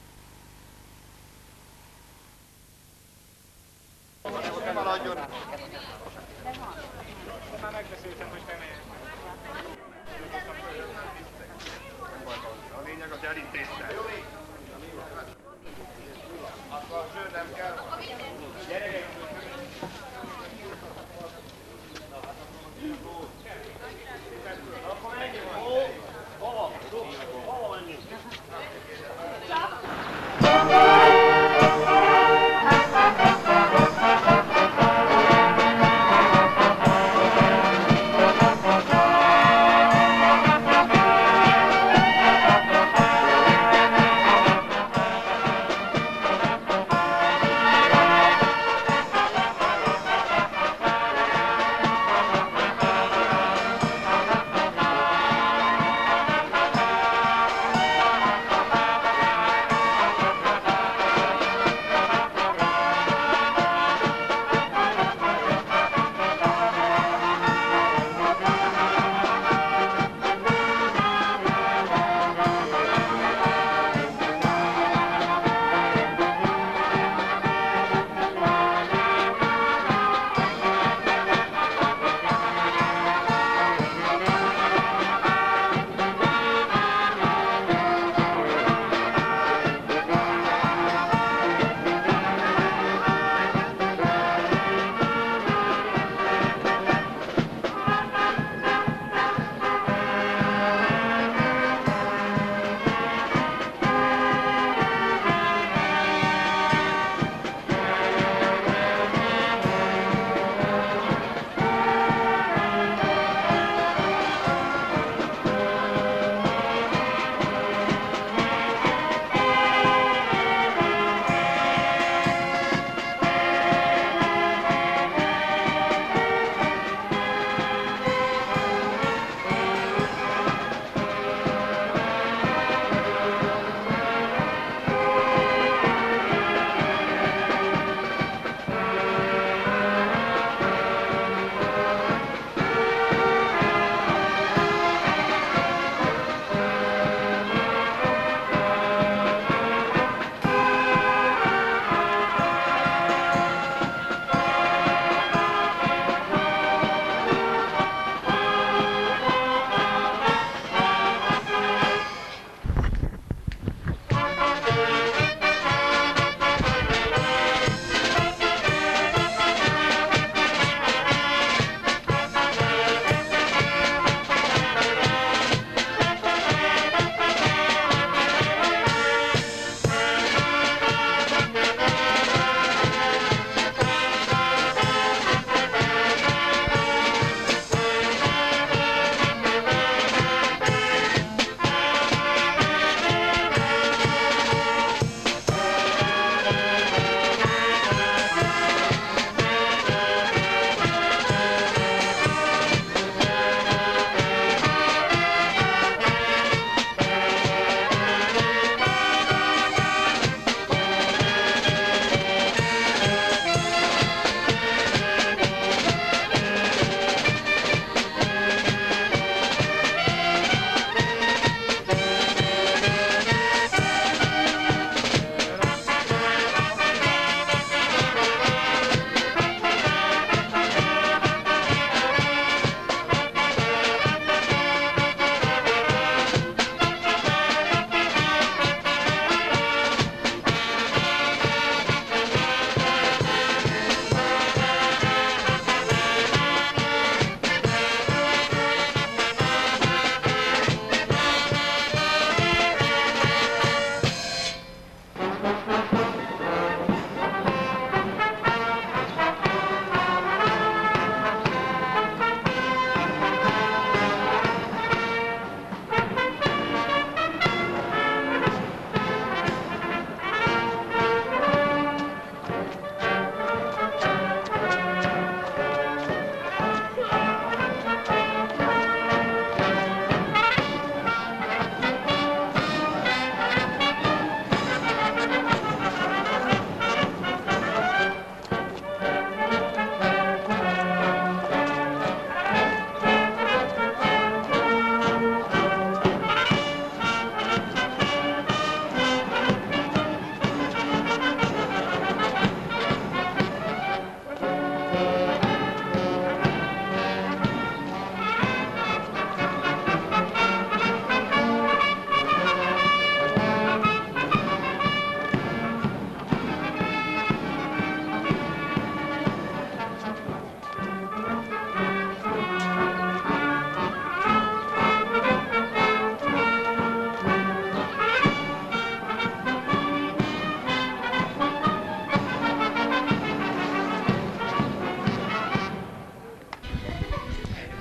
[SPEAKER 9] Már megbeszéltem, hogy te miért. A lényeg az elintézte. Akkor zöld nem kell. Gyerekek! Akkor menjünk. Hova? Hova menjünk?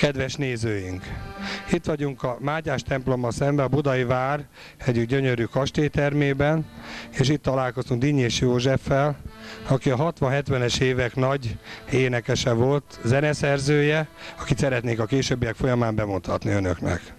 [SPEAKER 11] Kedves nézőink! Itt vagyunk a Mátyás templommal szemben, a Budai Vár egyik gyönyörű kastélytermében, és itt találkoztunk Dinnyés Józseffel, aki a hatvan-hetvenes évek nagy énekese volt, zeneszerzője, akit szeretnék a későbbiek folyamán bemutatni önöknek.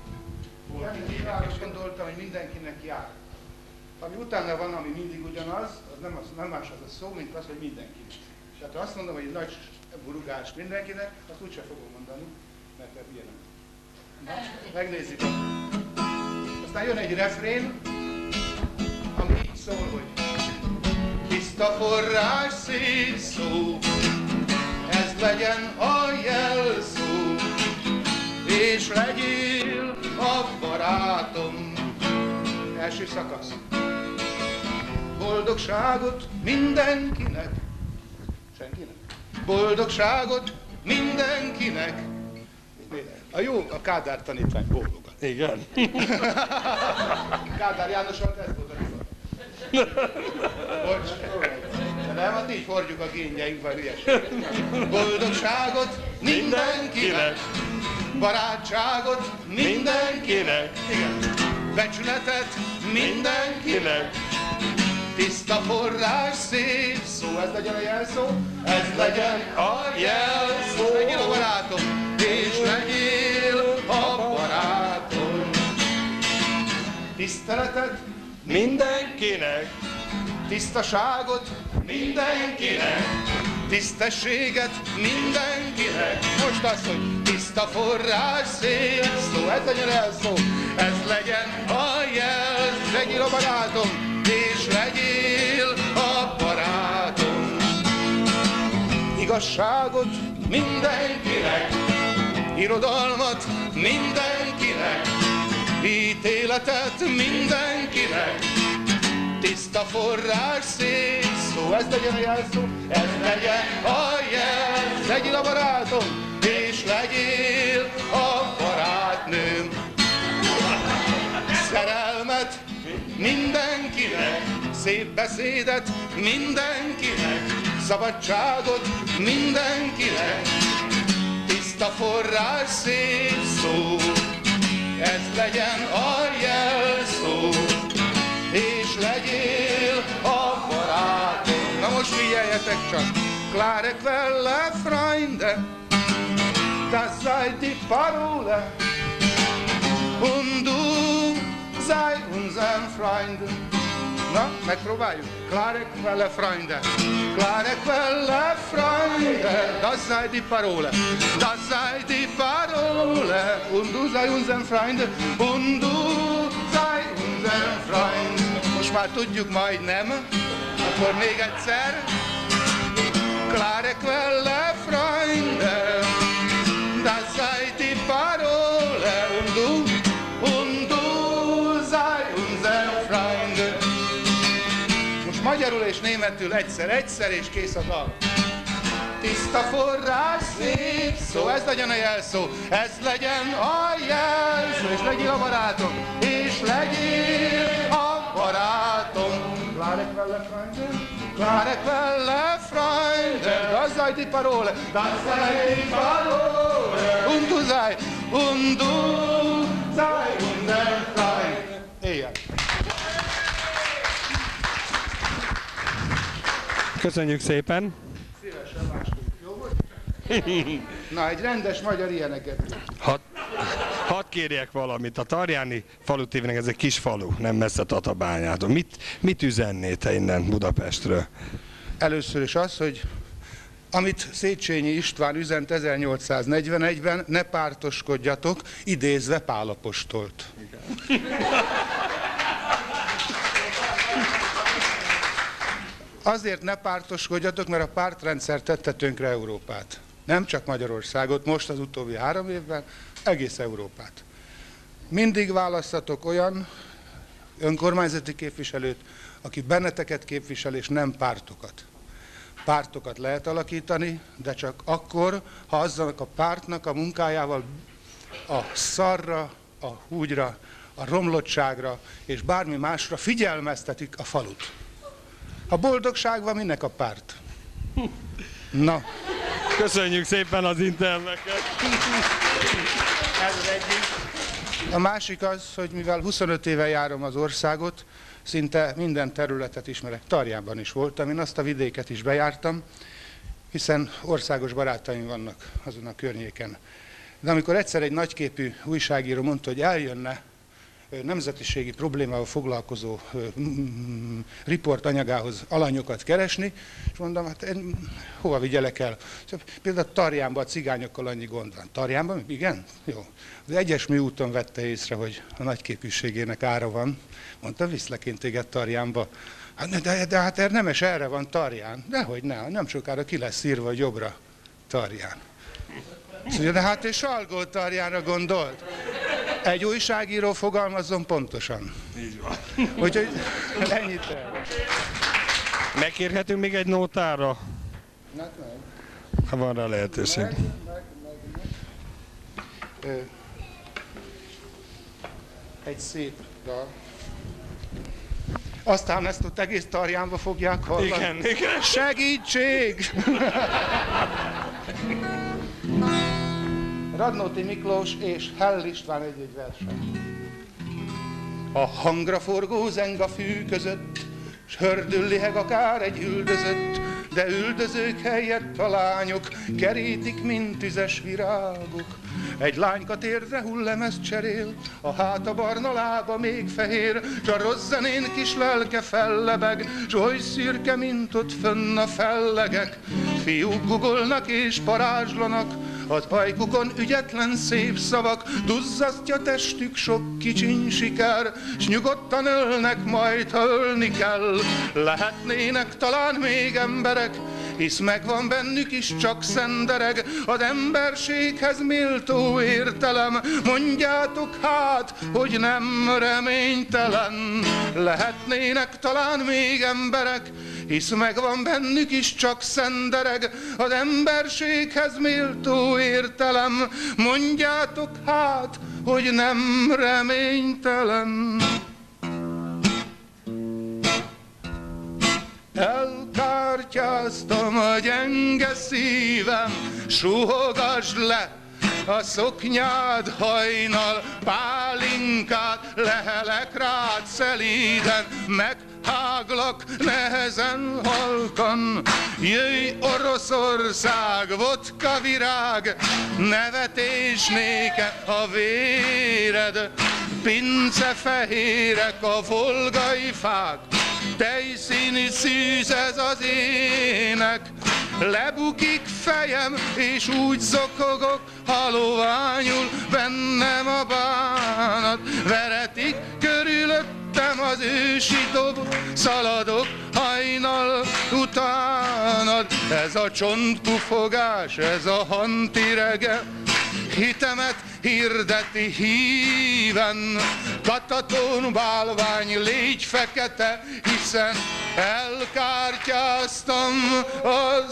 [SPEAKER 9] Azt gondoltam, hogy mindenkinek jár. Ami utána van, ami mindig ugyanaz, az nem, az, nem más az a szó, mint az, hogy mindenkinek. És hát ha azt mondom, hogy egy nagy burugás mindenkinek, azt úgyse fogom mondani, mert ez ilyen. Na, megnézzük. Aztán jön egy refrén, ami így szól, hogy tiszta forrás szép szó, ez legyen a jelszó, és legyél a barátom. Első szakasz. Boldogságot mindenkinek. Senkinek? Boldogságot mindenkinek. A jó, a Kádár tanítvány bólogat.
[SPEAKER 11] Igen.
[SPEAKER 9] Kádár János volt, ez volt a rival. Bocs. De nem, hát így hordjuk a génjeink, vagy ilyesmi. Boldogságot mindenkinek. Barátságot mindenkinek. Igen. Becsületet mindenkinek. Tiszta forrás, szép szó, ez legyen a jelszó, ez legyen a jelszó. Legyél a barátom, és legyél a barátom. Tiszteletet mindenkinek, tisztaságot mindenkinek, tisztességet mindenkinek. Most az, hogy tiszta forrás, szép szó, ez legyen a jelszó, ez legyen a jelszó. Legyél a barátom, és legyél a barátom. Igazságot mindenkinek, irodalmat mindenkinek, ítéletet mindenkinek, tiszta forrás, szép szó, ez legyen a jelszó, ez legyen a jelszó. Legyél a barátom, és legyél a barátnőm. Szerelmet mindenkinek, szép beszédet mindenkinek, szabadságot mindenkinek, tiszta forrás, szép szó, ez legyen a jelszó, és legyél a barátom. Na most figyeljetek csak! Klare quelle Freunde, das sei die Parole, und du sei unser Freund. Na, megpróbáljuk. Klare quelle Freunde, klare quelle Freunde, das sei die Parole, das sei die Parole, und du sei unser Freund, und du sei unser Freund. Most már tudjuk majdnem, akkor még egyszer. Klare quelle Freunde, das sei die Parole, und du, und du sei unser Freund. Most magyarul és németül egyszer, egyszer és kész a dal. Tiszta forrás, szép szó, ez legyen a jelszó, ez legyen a jelszó, és legyél a barátom, és legyél a barátom. Klare quelle Freunde, klare quelle Freunde, das sei die Parole, das sei die Parole, und du sei, und du sei unser Freund. Éjjel!
[SPEAKER 11] Köszönjük szépen!
[SPEAKER 9] Szívesen máskor. Jó volt? Na, egy rendes magyar ilyeneket.
[SPEAKER 11] Hadd had kérjek valamit. A Tarjáni falutévnek ez egy kis falu, nem messze Tatabányától. Mit, mit üzenné te innen Budapestről?
[SPEAKER 9] Először is az, hogy amit Széchenyi István üzent ezernyolcszáznegyvenegyben, ne pártoskodjatok, idézve Pál apostolt. Azért ne pártoskodjatok, mert a pártrendszer tette tönkre Európát. Nem csak Magyarországot, most az utóbbi három évben, egész Európát. Mindig választatok olyan önkormányzati képviselőt, aki benneteket képvisel, és nem pártokat. Pártokat lehet alakítani, de csak akkor, ha azzal a pártnak a munkájával a szarra, a húgyra, a romlottságra és bármi másra figyelmeztetik a falut. Ha boldogság van, minek a párt? Na.
[SPEAKER 11] Köszönjük szépen az interveket.
[SPEAKER 9] Ez az egyik. A másik az, hogy mivel huszonöt éve járom az országot, szinte minden területet ismerek. Tarjánban is voltam, én azt a vidéket is bejártam, hiszen országos barátaim vannak azon a környéken. De amikor egyszer egy nagyképű újságíró mondta, hogy eljönne nemzetiségi problémával foglalkozó riportanyagához alanyokat keresni, és mondom, hát én hova vigyelek el? Például Tarjánban a cigányokkal annyi gond van. Tarjánban? Igen? Jó. Az Egyesmű úton vette észre, hogy a nagyképűségének ára van. Mondta, viszlek én téged Tarjánba. Hát, de, de hát er nemes erre van Tarján. Dehogy ne, nem sokára ki lesz írva, hogy jobbra Tarján. Szóval, de hát és Salgó-Tarjánra gondolt. Egy újságíró fogalmazzon pontosan.
[SPEAKER 11] Így van.
[SPEAKER 9] Úgyhogy ennyit el.
[SPEAKER 11] Megkérhetünk még egy nótára?
[SPEAKER 9] Hát meg.
[SPEAKER 11] Ha van rá lehetőség.
[SPEAKER 9] Meg, meg, meg, meg. Ö, egy szép dal. Aztán ezt ott egész Tarjánba fogják hallani.
[SPEAKER 11] Igen, igen.
[SPEAKER 9] Segítség! Radnóti Miklós és Hell István egy-egy verseny. A hangra forgó zeng a fű között, s hördül liheg akár egy üldözött, de üldözők helyett a lányok kerítik, mint tüzes virágok. Egy lányka térdre hullemezt cserél, a háta barna lába még fehér, s a rossz zenén kis lelke fellebeg, s oly szürke, mint ott fönn a fellegek. Fiúk gugolnak és parázslanak, az ajkukon ügyetlen szép szavak, duzzasztja testük sok kicsiny siker, s nyugodtan ölnek majd, ha ölni kell. Lehetnének talán még emberek, hisz megvan bennük is csak szendereg, az emberséghez méltó értelem. Mondjátok hát, hogy nem reménytelen. Lehetnének talán még emberek, hisz megvan bennük is csak szendereg, az emberséghez méltó értelem. Mondjátok hát, hogy nem reménytelen. Elkártyáztam a gyenge szívem, suhogasd le a szoknyád hajnal, pálinkát lehelek rád szelíden, megháglak nehezen halkan. Jöjj Oroszország, vodka virág, nevetés néke a véred, pince fehérek a volgai fák, tejszíni szűz ez az ének. Lebukik fejem, és úgy zokogok, haloványul bennem a bánat. Veretik körülöttem az ősi dob, szaladok hajnal utánad. Ez a csontpufogás, ez a hantirege, hitemet hirdeti híven. Kataton bálvány, légy fekete, hiszen elkártyáztam a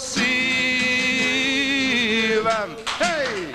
[SPEAKER 9] szívem. Hey!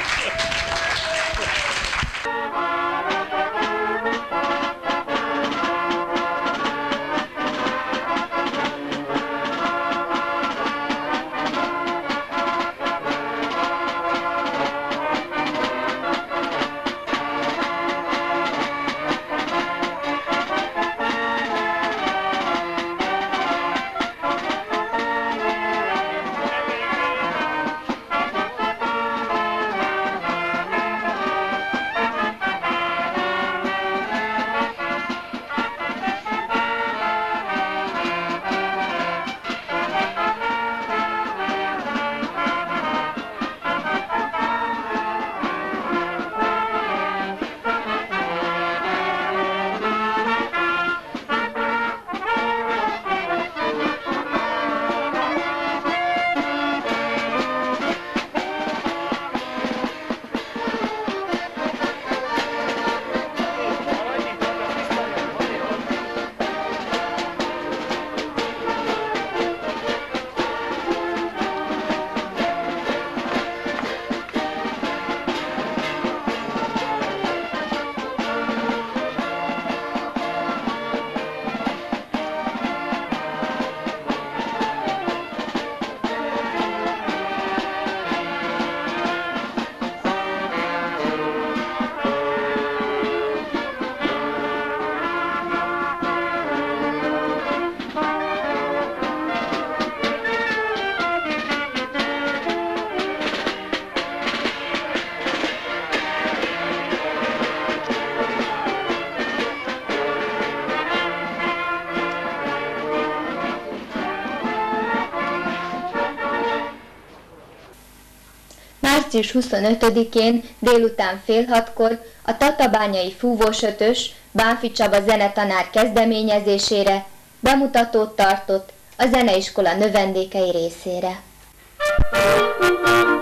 [SPEAKER 22] március huszonötödikén délután fél hatkor a tatabányai fúvósötös Bánfi Csaba zenetanár kezdeményezésére bemutatót tartott a zeneiskola növendékei részére.